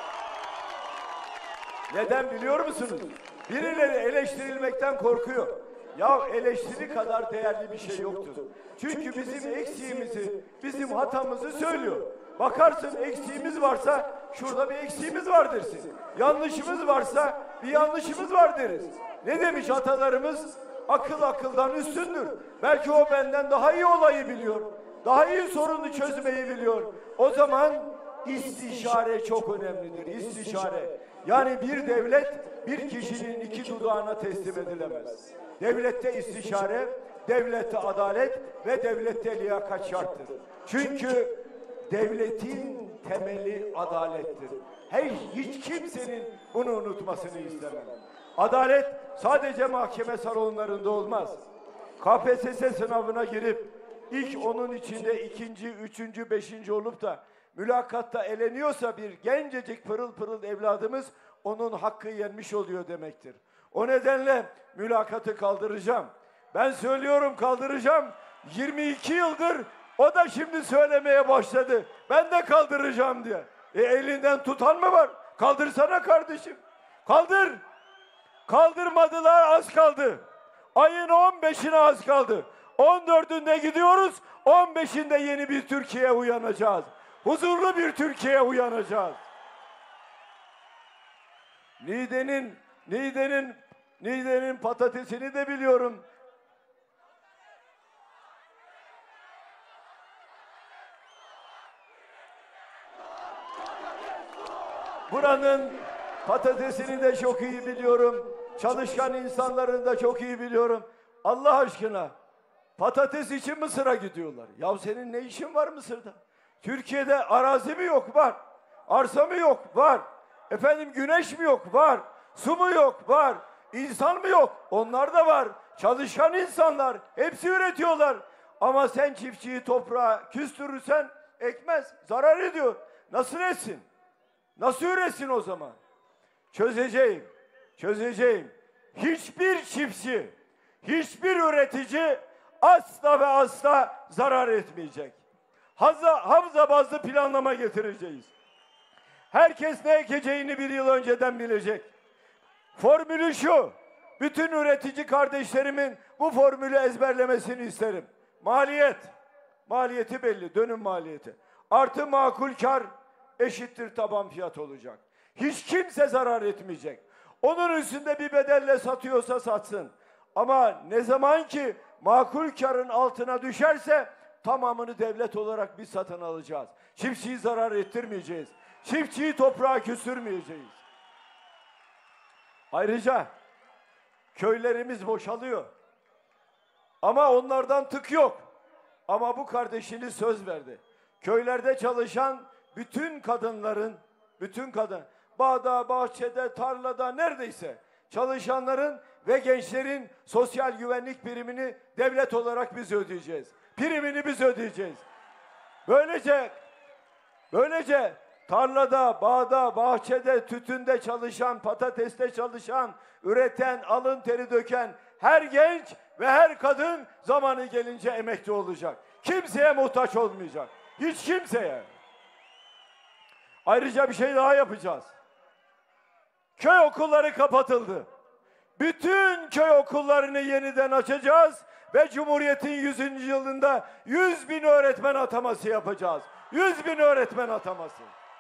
Neden biliyor musunuz? Birileri eleştirilmekten korkuyor. Ya eleştiri kadar değerli bir şey yoktur. Çünkü bizim eksiğimizi, bizim hatamızı söylüyor. Bakarsın eksiğimiz varsa şurada bir eksiğimiz var dersin. Yanlışımız varsa bir yanlışımız var deriz. Ne demiş atalarımız? Akıl akıldan üstündür. Belki o benden daha iyi olayı biliyor. Daha iyi sorunu çözmeyi biliyor. O zaman istişare çok önemlidir. İstişare. Yani bir devlet bir kişinin iki dudağına teslim edilemez. Devlette istişare, devlette adalet ve devlette liyakat şarttır. Çünkü devletin temeli adalettir. Hey, hiç kimsenin bunu unutmasını istemem. Adalet sadece mahkeme salonlarında olmaz. K P S S sınavına girip ilk onun içinde ikinci, üçüncü, beşinci olup da mülakatta eleniyorsa bir gencecik pırıl pırıl evladımız onun hakkı yenmiş oluyor demektir. O nedenle mülakatı kaldıracağım. Ben söylüyorum kaldıracağım. yirmi iki yıldır o da şimdi söylemeye başladı. Ben de kaldıracağım diye. E elinden tutan mı var? Kaldırsana kardeşim. Kaldır. Kaldırmadılar, az kaldı. Ayın on beşine az kaldı. on dördünde gidiyoruz. on beşinde yeni bir Türkiye uyanacağız. Huzurlu bir Türkiye uyanacağız. Niğde'nin Niğde'nin Niğde'nin patatesini de biliyorum. Buranın patatesini de çok iyi biliyorum. Çalışkan insanların da çok iyi biliyorum. Allah aşkına patates için Mısır'a gidiyorlar. Ya senin ne işin var Mısır'da? Türkiye'de arazi mi yok? Var. Arsa mı yok? Var. Efendim güneş mi yok? Var. Su mu yok? Var. İnsan mı yok? Onlar da var. Çalışkan insanlar. Hepsi üretiyorlar. Ama sen çiftçiyi toprağa küstürürsen ekmez. Zarar ediyor. Nasıl etsin? Nasıl üretsin o zaman? Çözeceğim. Çözeceğim. Hiçbir çiftçi, hiçbir üretici asla ve asla zarar etmeyecek. Haza, havza bazlı planlama getireceğiz. Herkes ne ekeceğini bir yıl önceden bilecek. Formülü şu, bütün üretici kardeşlerimin bu formülü ezberlemesini isterim. Maliyet, maliyeti belli, dönüm maliyeti. Artı makul kar eşittir taban fiyat olacak. Hiç kimse zarar etmeyecek. Onun üstünde bir bedelle satıyorsa satsın. Ama ne zaman ki makul karın altına düşerse tamamını devlet olarak biz satın alacağız. Çiftçiyi zarar ettirmeyeceğiz. Çiftçiyi toprağa küstürmeyeceğiz. Ayrıca köylerimiz boşalıyor. Ama onlardan tık yok. Ama bu kardeşiniz söz verdi. Köylerde çalışan bütün kadınların, bütün kadın, bağda, bahçede, tarlada neredeyse çalışanların ve gençlerin sosyal güvenlik primini devlet olarak biz ödeyeceğiz. Primini biz ödeyeceğiz. Böylece, böylece tarlada, bağda, bahçede, tütünde çalışan, patateste çalışan, üreten, alın teri döken her genç ve her kadın zamanı gelince emekli olacak. Kimseye muhtaç olmayacak. Hiç kimseye. Ayrıca bir şey daha yapacağız. Köy okulları kapatıldı. Bütün köy okullarını yeniden açacağız ve Cumhuriyet'in yüzüncü yılında yüz bin öğretmen ataması yapacağız. yüz bin öğretmen ataması.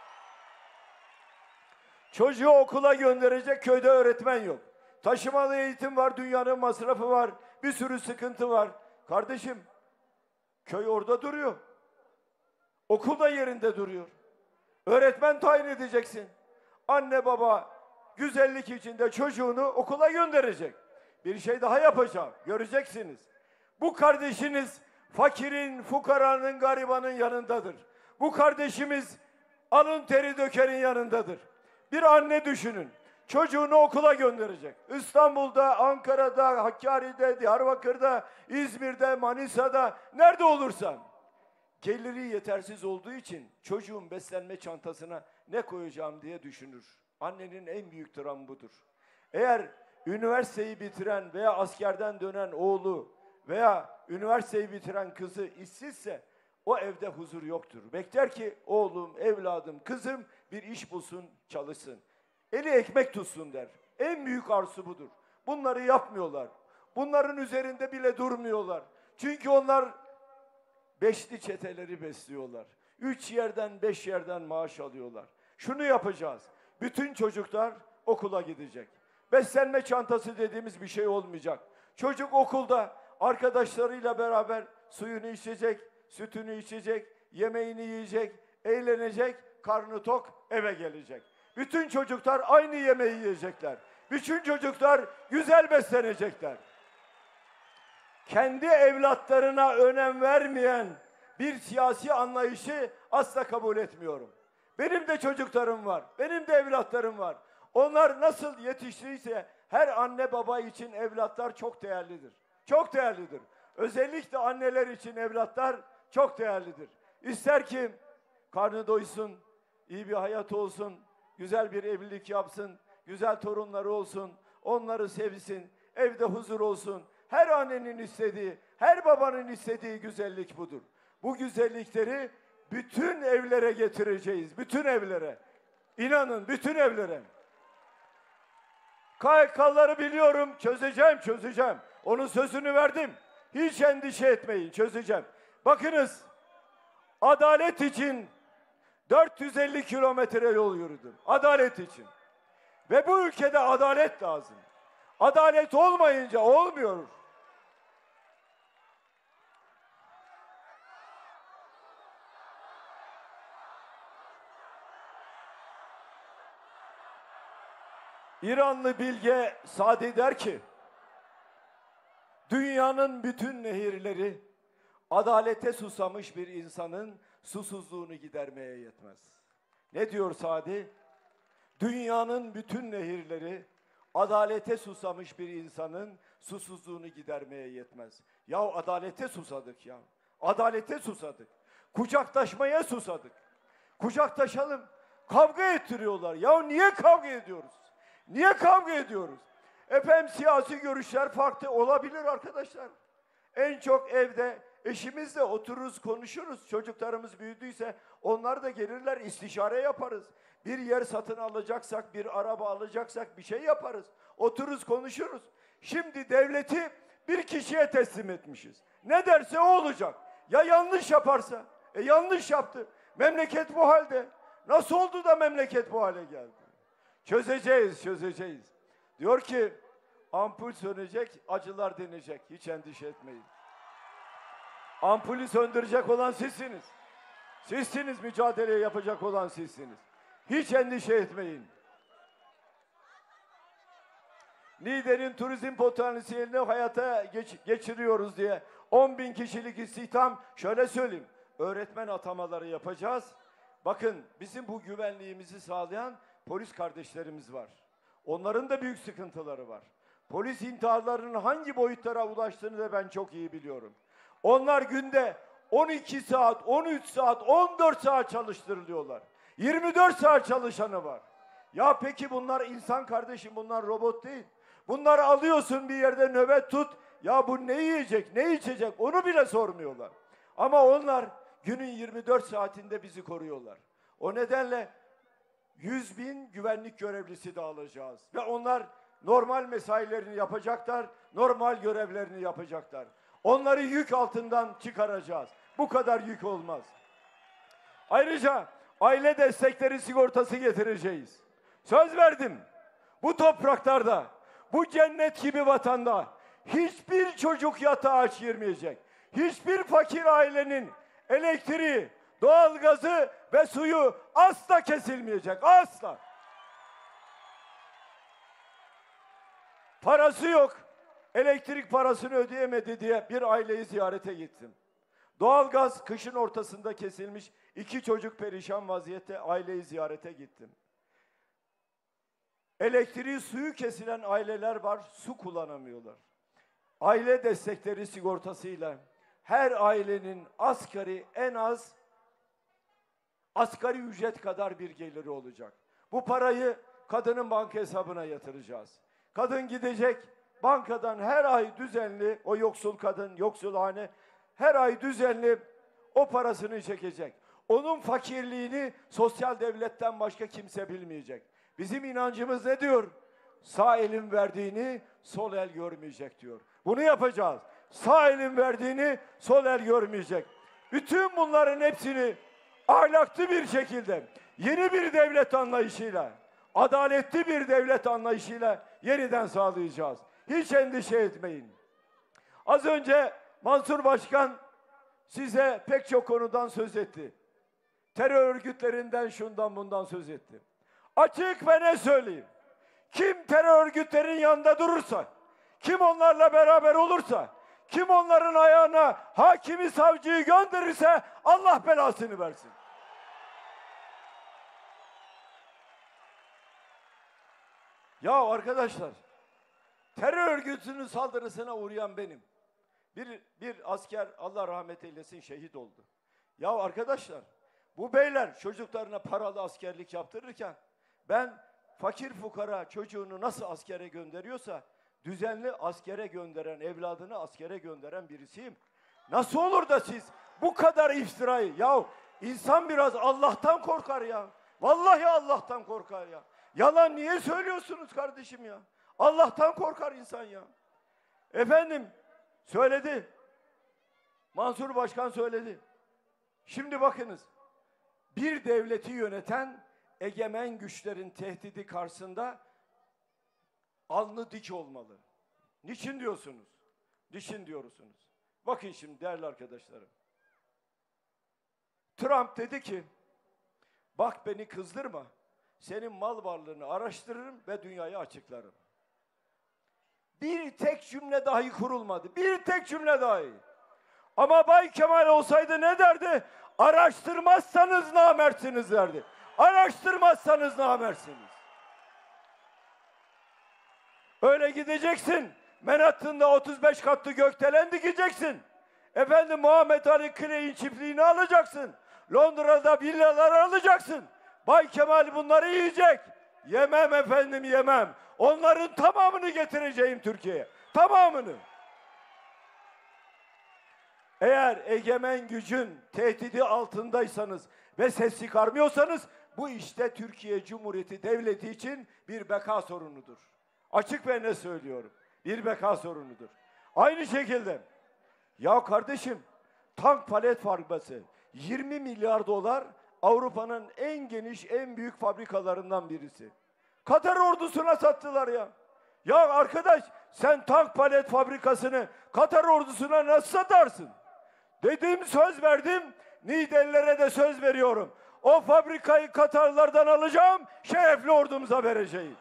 Çocuğu okula gönderecek köyde öğretmen yok. Taşımalı eğitim var, dünyanın masrafı var, bir sürü sıkıntı var. Kardeşim, köy orada duruyor. Okul da yerinde duruyor. Öğretmen tayin edeceksin. Anne baba güzellik içinde çocuğunu okula gönderecek. Bir şey daha yapacağım. Göreceksiniz. Bu kardeşiniz fakirin, fukaranın, garibanın yanındadır. Bu kardeşimiz alın teri dökenin yanındadır. Bir anne düşünün. Çocuğunu okula gönderecek. İstanbul'da, Ankara'da, Hakkari'de, Diyarbakır'da, İzmir'de, Manisa'da, nerede olursan. Geliri yetersiz olduğu için çocuğun beslenme çantasına ne koyacağım diye düşünür. Annenin en büyük dramı budur. Eğer üniversiteyi bitiren veya askerden dönen oğlu veya üniversiteyi bitiren kızı işsizse o evde huzur yoktur. Bekler ki oğlum, evladım, kızım bir iş bulsun, çalışsın. Eli ekmek tutsun der. En büyük arzusu budur. Bunları yapmıyorlar. Bunların üzerinde bile durmuyorlar. Çünkü onlar beşli çeteleri besliyorlar. Üç yerden, beş yerden maaş alıyorlar. Şunu yapacağız. Bütün çocuklar okula gidecek. Beslenme çantası dediğimiz bir şey olmayacak. Çocuk okulda arkadaşlarıyla beraber suyunu içecek, sütünü içecek, yemeğini yiyecek, eğlenecek, karnı tok eve gelecek. Bütün çocuklar aynı yemeği yiyecekler. Bütün çocuklar güzel beslenecekler. Kendi evlatlarına önem vermeyen bir siyasi anlayışı asla kabul etmiyorum. Benim de çocuklarım var, benim de evlatlarım var. Onlar nasıl yetiştiyse her anne baba için evlatlar çok değerlidir. Çok değerlidir. Özellikle anneler için evlatlar çok değerlidir. İster ki karnı doysun, iyi bir hayat olsun, güzel bir evlilik yapsın, güzel torunları olsun, onları sevsin, evde huzur olsun. Her annenin istediği, her babanın istediği güzellik budur. Bu güzellikleri bütün evlere getireceğiz, bütün evlere. İnanın, bütün evlere. K Y K'ları biliyorum, çözeceğim, çözeceğim. Onun sözünü verdim. Hiç endişe etmeyin, çözeceğim. Bakınız, adalet için dört yüz elli kilometre yol yürüdüm. Adalet için. Ve bu ülkede adalet lazım. Adalet olmayınca olmuyor. İranlı bilge Sadi der ki, dünyanın bütün nehirleri adalete susamış bir insanın susuzluğunu gidermeye yetmez. Ne diyor Sadi? Dünyanın bütün nehirleri adalete susamış bir insanın susuzluğunu gidermeye yetmez. Ya adalete susadık ya. Adalete susadık. Kucaklaşmaya susadık. Kucaklaşalım. Kavga ettiriyorlar. Ya niye kavga ediyoruz? Niye kavga ediyoruz? Efendim siyasi görüşler farklı olabilir arkadaşlar. En çok evde eşimizle otururuz, konuşuruz. Çocuklarımız büyüdüyse onlar da gelirler, istişare yaparız. Bir yer satın alacaksak, bir araba alacaksak bir şey yaparız. Otururuz, konuşuruz. Şimdi devleti bir kişiye teslim etmişiz. Ne derse o olacak. Ya yanlış yaparsa? E yanlış yaptı. Memleket bu halde. Nasıl oldu da memleket bu hale geldi? Çözeceğiz, çözeceğiz. Diyor ki, ampul sönecek, acılar dinecek. Hiç endişe etmeyin. Ampulü söndürecek olan sizsiniz. Sizsiniz, mücadele yapacak olan sizsiniz. Hiç endişe etmeyin. Niğde'nin turizm potansiyelini hayata geç, geçiriyoruz diye on bin kişilik istihdam, şöyle söyleyeyim, öğretmen atamaları yapacağız. Bakın bizim bu güvenliğimizi sağlayan polis kardeşlerimiz var. Onların da büyük sıkıntıları var. Polis intiharlarının hangi boyutlara ulaştığını da ben çok iyi biliyorum. Onlar günde on iki saat, on üç saat, on dört saat çalıştırılıyorlar. yirmi dört saat çalışanı var. Ya peki bunlar insan kardeşim, bunlar robot değil. Bunları alıyorsun bir yerde nöbet tut. Ya bu ne yiyecek, ne içecek onu bile sormuyorlar. Ama onlar günün yirmi dört saatinde bizi koruyorlar. O nedenle yüz bin güvenlik görevlisi de alacağız. Ve onlar normal mesailerini yapacaklar, normal görevlerini yapacaklar. Onları yük altından çıkaracağız. Bu kadar yük olmaz. Ayrıca aile destekleri sigortası getireceğiz. Söz verdim. Bu topraklarda, bu cennet gibi vatanda hiçbir çocuk yatağa aç girmeyecek. Hiçbir fakir ailenin elektriği, doğalgazı ve suyu asla kesilmeyecek. Asla. Parası yok. Elektrik parasını ödeyemedi diye bir aileyi ziyarete gittim. Doğalgaz kışın ortasında kesilmiş. İki çocuk perişan vaziyette aileyi ziyarete gittim. Elektriği, suyu kesilen aileler var, su kullanamıyorlar. Aile destekleri sigortasıyla her ailenin asgari en az asgari ücret kadar bir geliri olacak. Bu parayı kadının banka hesabına yatıracağız. Kadın gidecek bankadan her ay düzenli, o yoksul kadın, yoksulhane her ay düzenli o parasını çekecek. Onun fakirliğini sosyal devletten başka kimse bilmeyecek. Bizim inancımız ne diyor? Sağ elin verdiğini sol el görmeyecek diyor. Bunu yapacağız. Sağ elin verdiğini sol el görmeyecek. Bütün bunların hepsini ahlaklı bir şekilde, yeni bir devlet anlayışıyla, adaletli bir devlet anlayışıyla yeniden sağlayacağız. Hiç endişe etmeyin. Az önce Mansur Başkan size pek çok konudan söz etti. Terör örgütlerinden, şundan bundan söz etti. Açık ve ne söyleyeyim? Kim terör örgütlerinin yanında durursa, kim onlarla beraber olursa, kim onların ayağına hakimi savcıyı gönderirse Allah belasını versin. Ya arkadaşlar, terör örgütünün saldırısına uğrayan benim. Bir, bir asker Allah rahmet eylesin şehit oldu. Ya arkadaşlar, bu beyler çocuklarına paralı askerlik yaptırırken ben fakir fukara çocuğunu nasıl askere gönderiyorsa düzenli askere gönderen, evladını askere gönderen birisiyim. Nasıl olur da siz bu kadar iftirayı, ya insan biraz Allah'tan korkar ya. Vallahi Allah'tan korkar ya. Yalan niye söylüyorsunuz kardeşim ya? Allah'tan korkar insan ya. Efendim söyledi. Mansur Başkan söyledi. Şimdi bakınız. Bir devleti yöneten egemen güçlerin tehdidi karşısında alnı dik olmalı. Niçin diyorsunuz? Niçin diyorsunuz? Bakın şimdi değerli arkadaşlarım. Trump dedi ki, bak beni kızdırma, senin mal varlığını araştırırım ve dünyaya açıklarım. Bir tek cümle dahi kurulmadı. Bir tek cümle dahi. Ama Bay Kemal olsaydı ne derdi? Araştırmazsanız namertsiniz derdi. Araştırmazsanız namertsiniz. Öyle gideceksin. Manhattan'da otuz beş katlı gökdelen dikeceksin. Efendim Muhammed Ali Clay'in çiftliğini alacaksın. Londra'da villalar alacaksın. Bay Kemal bunları yiyecek. Yemem efendim yemem. Onların tamamını getireceğim Türkiye'ye. Tamamını. Eğer egemen gücün tehdidi altındaysanız ve ses çıkarmıyorsanız bu işte Türkiye Cumhuriyeti Devleti için bir beka sorunudur. Açık ve ne söylüyorum? Bir beka sorunudur. Aynı şekilde ya kardeşim tank palet fabrikası yirmi milyar dolar Avrupa'nın en geniş en büyük fabrikalarından birisi. Katar ordusuna sattılar ya. Ya arkadaş sen tank palet fabrikasını Katar ordusuna nasıl satarsın? Dedim söz verdim. Niğdelilere de söz veriyorum. O fabrikayı Katarlardan alacağım. Şerefli ordumuza vereceğim.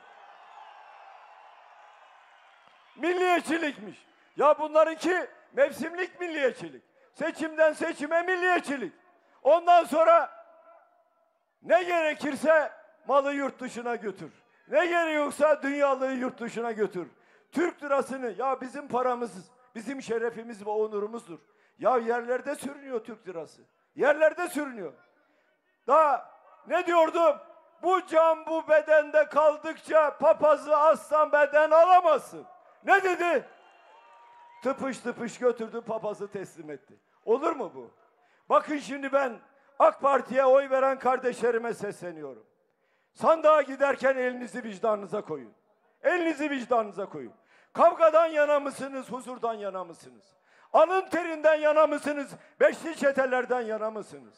Milliyetçilikmiş. Ya bunlarınki mevsimlik milliyetçilik. Seçimden seçime milliyetçilik. Ondan sonra ne gerekirse malı yurt dışına götür. Ne gerekiyorsa dünyalığı yurt dışına götür. Türk lirasını ya bizim paramız, bizim şerefimiz ve onurumuzdur. Ya yerlerde sürünüyor Türk lirası. Yerlerde sürünüyor. Daha ne diyordum? Bu can bu bedende kaldıkça papazı aslan beden alamazsın. Ne dedi? Tıpış tıpış götürdü papazı teslim etti. Olur mu bu? Bakın şimdi ben AK Parti'ye oy veren kardeşlerime sesleniyorum. Sandığa giderken elinizi vicdanınıza koyun. Elinizi vicdanınıza koyun. Kavgadan yana mısınız, huzurdan yana mısınız? Alın terinden yana mısınız, beşli çetelerden yana mısınız?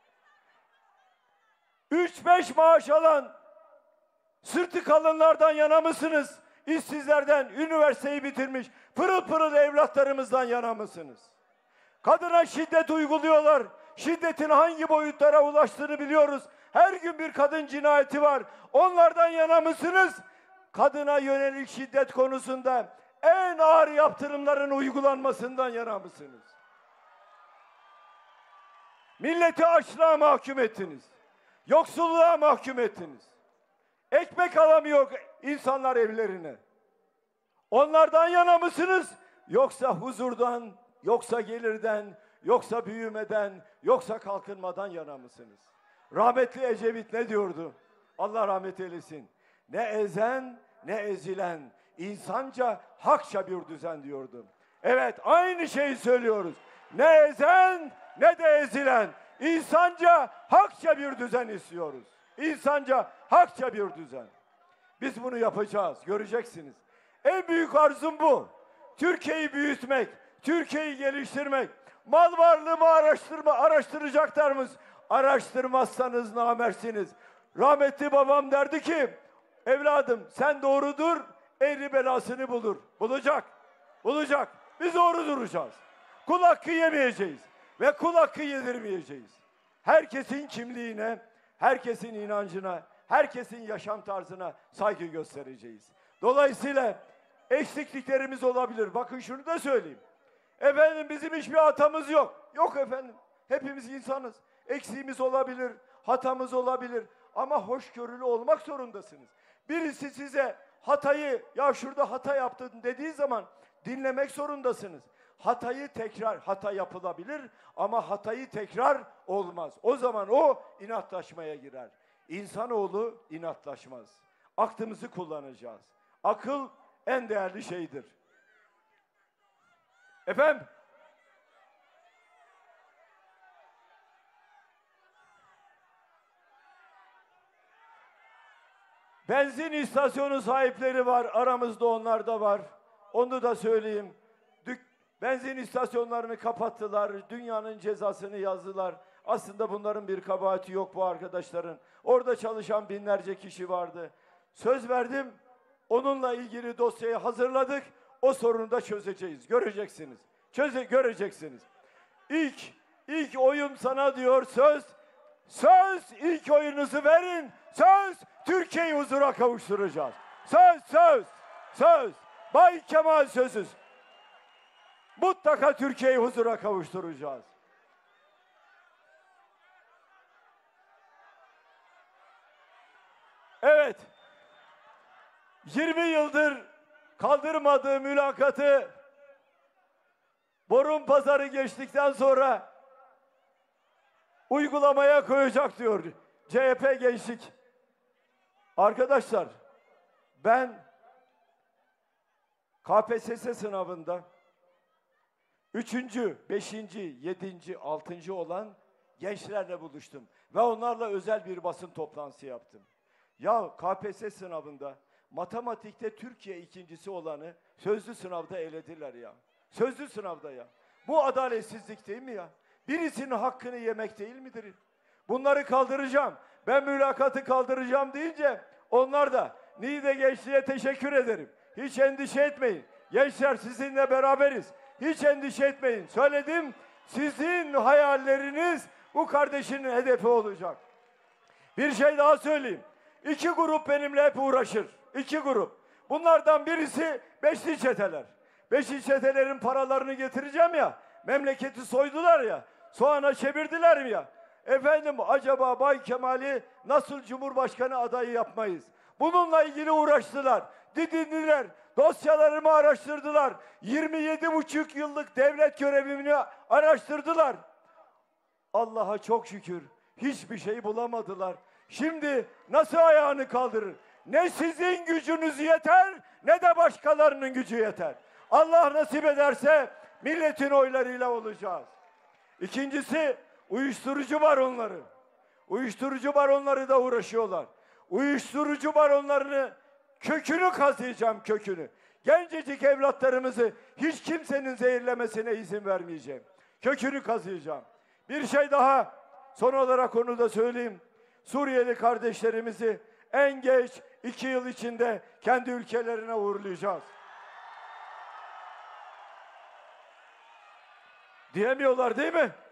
Üç beş maaş alan sırtı kalınlardan yana mısınız? İşsizlerden, üniversiteyi bitirmiş pırıl pırıl evlatlarımızdan yana mısınız? Kadına şiddet uyguluyorlar. Şiddetin hangi boyutlara ulaştığını biliyoruz. Her gün bir kadın cinayeti var. Onlardan yana mısınız? Kadına yönelik şiddet konusunda en ağır yaptırımların uygulanmasından yana mısınız? Milleti açlığa mahkum ettiniz. Yoksulluğa mahkum ettiniz. Ekmek alamıyor insanlar evlerine. Onlardan yana mısınız? Yoksa huzurdan, yoksa gelirden, yoksa büyümeden, yoksa kalkınmadan yana mısınız? Rahmetli Ecevit ne diyordu? Allah rahmet eylesin. Ne ezen ne ezilen, insanca hakça bir düzen diyordu. Evet, aynı şeyi söylüyoruz. Ne ezen ne de ezilen, insanca hakça bir düzen istiyoruz. İnsanca hakça bir düzen. Biz bunu yapacağız, göreceksiniz. En büyük arzum bu. Türkiye'yi büyütmek, Türkiye'yi geliştirmek. Mal varlığımı araştırma, araştıracaklar mısınız? Araştırmazsanız namersiniz. Rahmetli babam derdi ki, evladım sen doğrudur, eğri belasını bulur. Bulacak, bulacak. Biz doğru duracağız. Kul hakkı yemeyeceğiz ve kul hakkı yedirmeyeceğiz. Herkesin kimliğine, herkesin inancına, herkesin yaşam tarzına saygı göstereceğiz. Dolayısıyla eksikliklerimiz olabilir. Bakın şunu da söyleyeyim. Efendim bizim hiçbir hatamız yok. Yok efendim. Hepimiz insanız. Eksiğimiz olabilir, hatamız olabilir. Ama hoşgörülü olmak zorundasınız. Birisi size hatayı, ya şurada hata yaptın dediği zaman dinlemek zorundasınız. Hatayı tekrar, hata yapılabilir ama hatayı tekrar olmaz. O zaman o inatlaşmaya girer. İnsanoğlu inatlaşmaz. Aklımızı kullanacağız. Akıl en değerli şeydir. Efendim? Benzin istasyonu sahipleri var. Aramızda onlar da var. Onu da söyleyeyim. Dük benzin istasyonlarını kapattılar. Dünyanın cezasını yazdılar. Aslında bunların bir kabahati yok bu arkadaşların. Orada çalışan binlerce kişi vardı. Söz verdim. Onunla ilgili dosyayı hazırladık. O sorunu da çözeceğiz. Göreceksiniz. Çöze göreceksiniz. İlk, ilk oyum sana diyor söz. Söz, ilk oyunuzu verin. Söz, Türkiye'yi huzura kavuşturacağız. Söz, söz, söz. Bay Kemal sözüz. Mutlaka Türkiye'yi huzura kavuşturacağız. Evet. yirmi yıldır kaldırmadığı mülakatı Borun Pazarı geçtikten sonra uygulamaya koyacak diyor C H P Gençlik. Arkadaşlar ben K P S S sınavında üçüncü, beşinci, yedinci, altıncı olan gençlerle buluştum. Ve onlarla özel bir basın toplantısı yaptım. Ya K P S S sınavında matematikte Türkiye ikincisi olanı sözlü sınavda elediler ya. Sözlü sınavda ya. Bu adaletsizlik değil mi ya? Birisinin hakkını yemek değil midir? Bunları kaldıracağım. Ben mülakatı kaldıracağım deyince onlar da Niğde Gençliğe teşekkür ederim. Hiç endişe etmeyin. Gençler sizinle beraberiz. Hiç endişe etmeyin. Söyledim, sizin hayalleriniz bu kardeşinin hedefi olacak. Bir şey daha söyleyeyim. İki grup benimle hep uğraşır. İki grup. Bunlardan birisi beşli çeteler. Beşli çetelerin paralarını getireceğim ya. Memleketi soydular ya. Soğana çevirdiler mi ya? Efendim acaba Bay Kemal'i nasıl Cumhurbaşkanı adayı yapmayız? Bununla ilgili uğraştılar. Didindiler. Dosyalarımı araştırdılar. yirmi yedi buçuk yıllık devlet görevimi araştırdılar. Allah'a çok şükür hiçbir şey bulamadılar. Şimdi nasıl ayağını kaldırır? Ne sizin gücünüz yeter ne de başkalarının gücü yeter. Allah nasip ederse milletin oylarıyla olacağız. İkincisi uyuşturucu baronları. Uyuşturucu baronları da uğraşıyorlar. Uyuşturucu baronlarını kökünü kazıyacağım kökünü. Gencecik evlatlarımızı hiç kimsenin zehirlemesine izin vermeyeceğim. Kökünü kazıyacağım. Bir şey daha son olarak onu da söyleyeyim. Suriyeli kardeşlerimizi en geç iki yıl içinde kendi ülkelerine uğurlayacağız. Diyemiyorlar değil mi?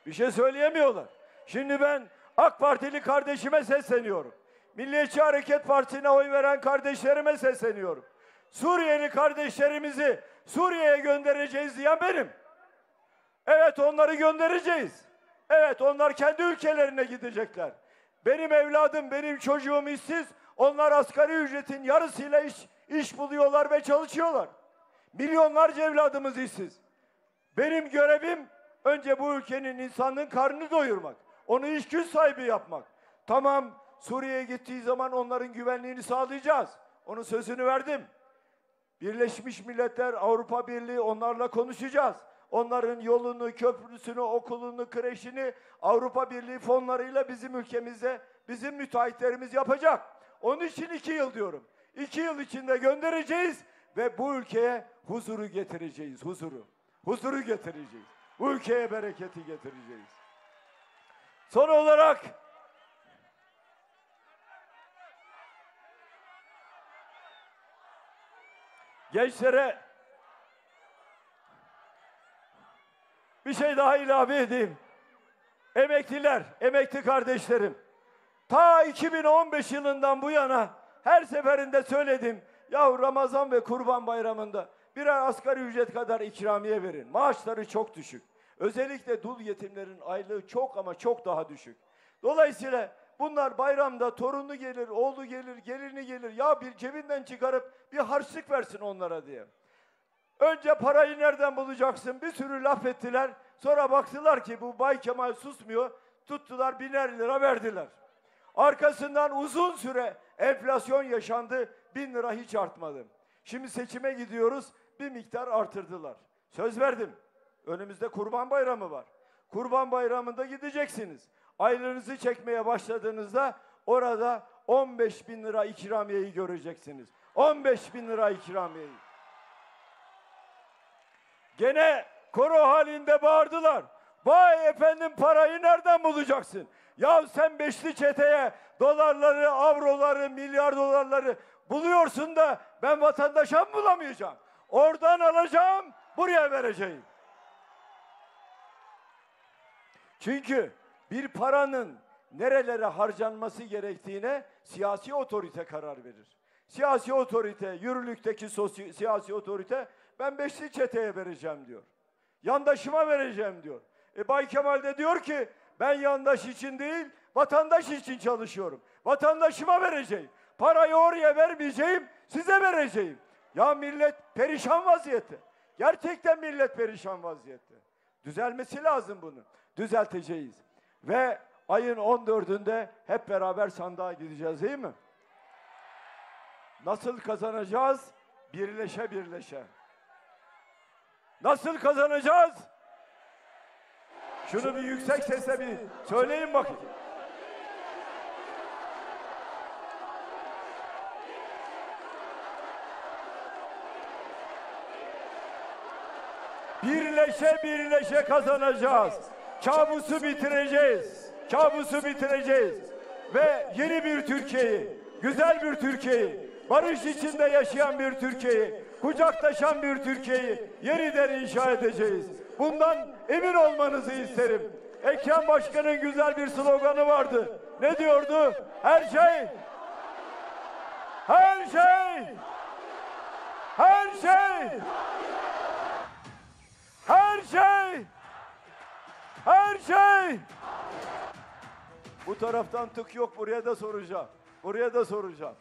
Bir şey söyleyemiyorlar. Şimdi ben AK Partili kardeşime sesleniyorum. Milliyetçi Hareket Partisi'ne oy veren kardeşlerime sesleniyorum. Suriyeli kardeşlerimizi Suriye'ye göndereceğiz diyen benim. Evet, onları göndereceğiz. Evet, onlar kendi ülkelerine gidecekler. Benim evladım, benim çocuğum işsiz. Onlar asgari ücretin yarısıyla iş, iş buluyorlar ve çalışıyorlar. Milyonlarca evladımız işsiz. Benim görevim önce bu ülkenin insanlığın karnını doyurmak. Onu iş güç sahibi yapmak. Tamam, Suriye'ye gittiği zaman onların güvenliğini sağlayacağız. Onun sözünü verdim. Birleşmiş Milletler, Avrupa Birliği, onlarla konuşacağız. Onların yolunu, köprüsünü, okulunu, kreşini Avrupa Birliği fonlarıyla bizim ülkemizde bizim müteahhitlerimiz yapacak. Onun için iki yıl diyorum. İki yıl içinde göndereceğiz ve bu ülkeye huzuru getireceğiz, huzuru. Huzuru getireceğiz. Bu ülkeye bereketi getireceğiz. Son olarak gençlere bir şey daha ilave edeyim. Emekliler, emekli kardeşlerim. Ta iki bin on beş yılından bu yana her seferinde söyledim. Yahu Ramazan ve Kurban Bayramı'nda birer asgari ücret kadar ikramiye verin. Maaşları çok düşük. Özellikle dul yetimlerin aylığı çok ama çok daha düşük. Dolayısıyla bunlar bayramda torunu gelir, oğlu gelir, gelini gelir. Ya bir cebinden çıkarıp bir harçlık versin onlara diye. Önce parayı nereden bulacaksın? Bir sürü laf ettiler. Sonra baktılar ki bu Bay Kemal susmuyor. Tuttular biner lira verdiler. Arkasından uzun süre enflasyon yaşandı. Bin lira hiç artmadı. Şimdi seçime gidiyoruz. Bir miktar artırdılar. Söz verdim. Önümüzde Kurban Bayramı var. Kurban Bayramı'nda gideceksiniz. Aylığınızı çekmeye başladığınızda orada on beş bin lira ikramiyeyi göreceksiniz. on beş bin lira ikramiyeyi. Gene koro halinde bağırdılar. Vay efendim, parayı nereden bulacaksın? Ya sen beşli çeteye dolarları, avroları, milyar dolarları buluyorsun da ben vatandaşa mı bulamayacağım? Oradan alacağım, buraya vereceğim. Çünkü bir paranın nerelere harcanması gerektiğine siyasi otorite karar verir. Siyasi otorite, yürürlükteki sosi, siyasi otorite ben beşli çeteye vereceğim diyor. Yandaşıma vereceğim diyor. E Bay Kemal de diyor ki ben yandaş için değil, vatandaş için çalışıyorum. Vatandaşıma vereceğim. Parayı oraya vermeyeceğim, size vereceğim. Ya millet perişan vaziyette. Gerçekten millet perişan vaziyette. Düzelmesi lazım bunu. Düzelteceğiz. Ve ayın on dördünde hep beraber sandığa gideceğiz, değil mi? Nasıl kazanacağız? Birleşe birleşe. Nasıl kazanacağız? Şunu bir yüksek sesle bir söyleyin bakın. Birleşe birleşe kazanacağız. Kabusu bitireceğiz. Kabusu bitireceğiz. Ve yeni bir Türkiye'yi, güzel bir Türkiye'yi, barış içinde yaşayan bir Türkiye'yi, kucaklaşan bir Türkiye'yi yeniden inşa edeceğiz. Bundan emin olmanızı isterim. Ekrem Başkan'ın güzel bir sloganı vardı. Ne diyordu? Her şey, her şey, her şey, her şey, her şey. Bu taraftan tık yok, buraya da soracağım. Buraya da soracağım.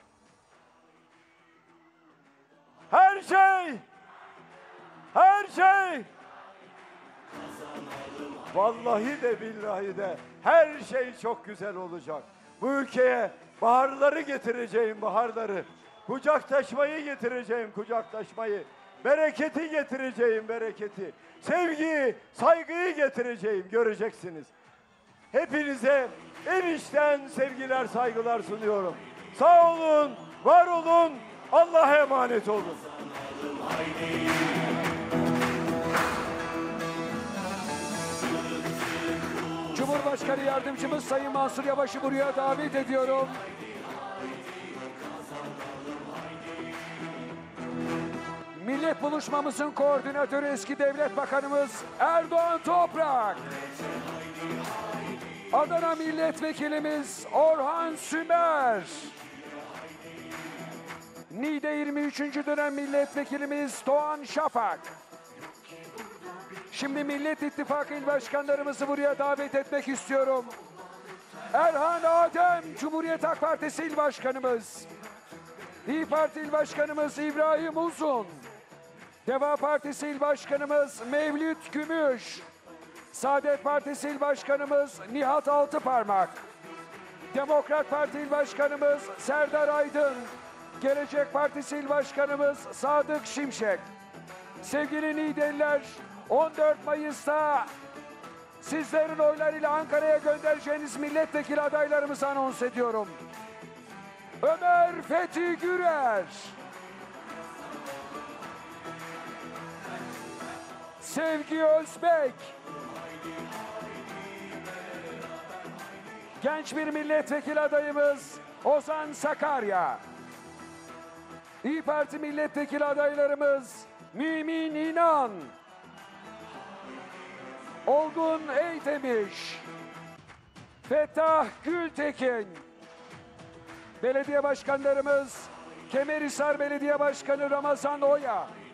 Her şey, her şey. Vallahi de billahi de her şey çok güzel olacak. Bu ülkeye baharları getireceğim, baharları. Kucaklaşmayı getireceğim, kucaklaşmayı. Bereketi getireceğim, bereketi. Sevgiyi, saygıyı getireceğim, göreceksiniz. Hepinize en içten sevgiler, saygılar sunuyorum. Sağ olun, var olun, Allah'a emanet olun. Cumhurbaşkanı Yardımcımız Sayın Mansur Yavaş'ı buraya davet ediyorum. Millet buluşmamızın koordinatörü eski Devlet Bakanımız Erdoğan Toprak. Adana Milletvekilimiz Orhan Sümer. Niğde yirmi üçüncü dönem Milletvekilimiz Doğan Şafak. Şimdi Millet İttifakı İl Başkanlarımızı buraya davet etmek istiyorum. Erhan Adem, Cumhuriyet Halk Partisi İl Başkanımız. İYİ Parti İl Başkanımız İbrahim Uzun. Deva Partisi İl Başkanımız Mevlüt Gümüş. Saadet Partisi İl Başkanımız Nihat Altıparmak. Demokrat Parti İl Başkanımız Serdar Aydın. Gelecek Partisi İl Başkanımız Sadık Şimşek. Sevgili Niğdeliler, on dört Mayıs'ta sizlerin oylarıyla Ankara'ya göndereceğiniz milletvekili adaylarımızı anons ediyorum. Ömer Fethi Gürer. Sevgi Özbek. Genç bir milletvekili adayımız Ozan Sakarya. İYİ Parti milletvekili adaylarımız Mümin İnan, Olgun Eytemiş, Fettah Gültekin. Belediye başkanlarımız Kemerhisar Belediye Başkanı Ramazan Oya,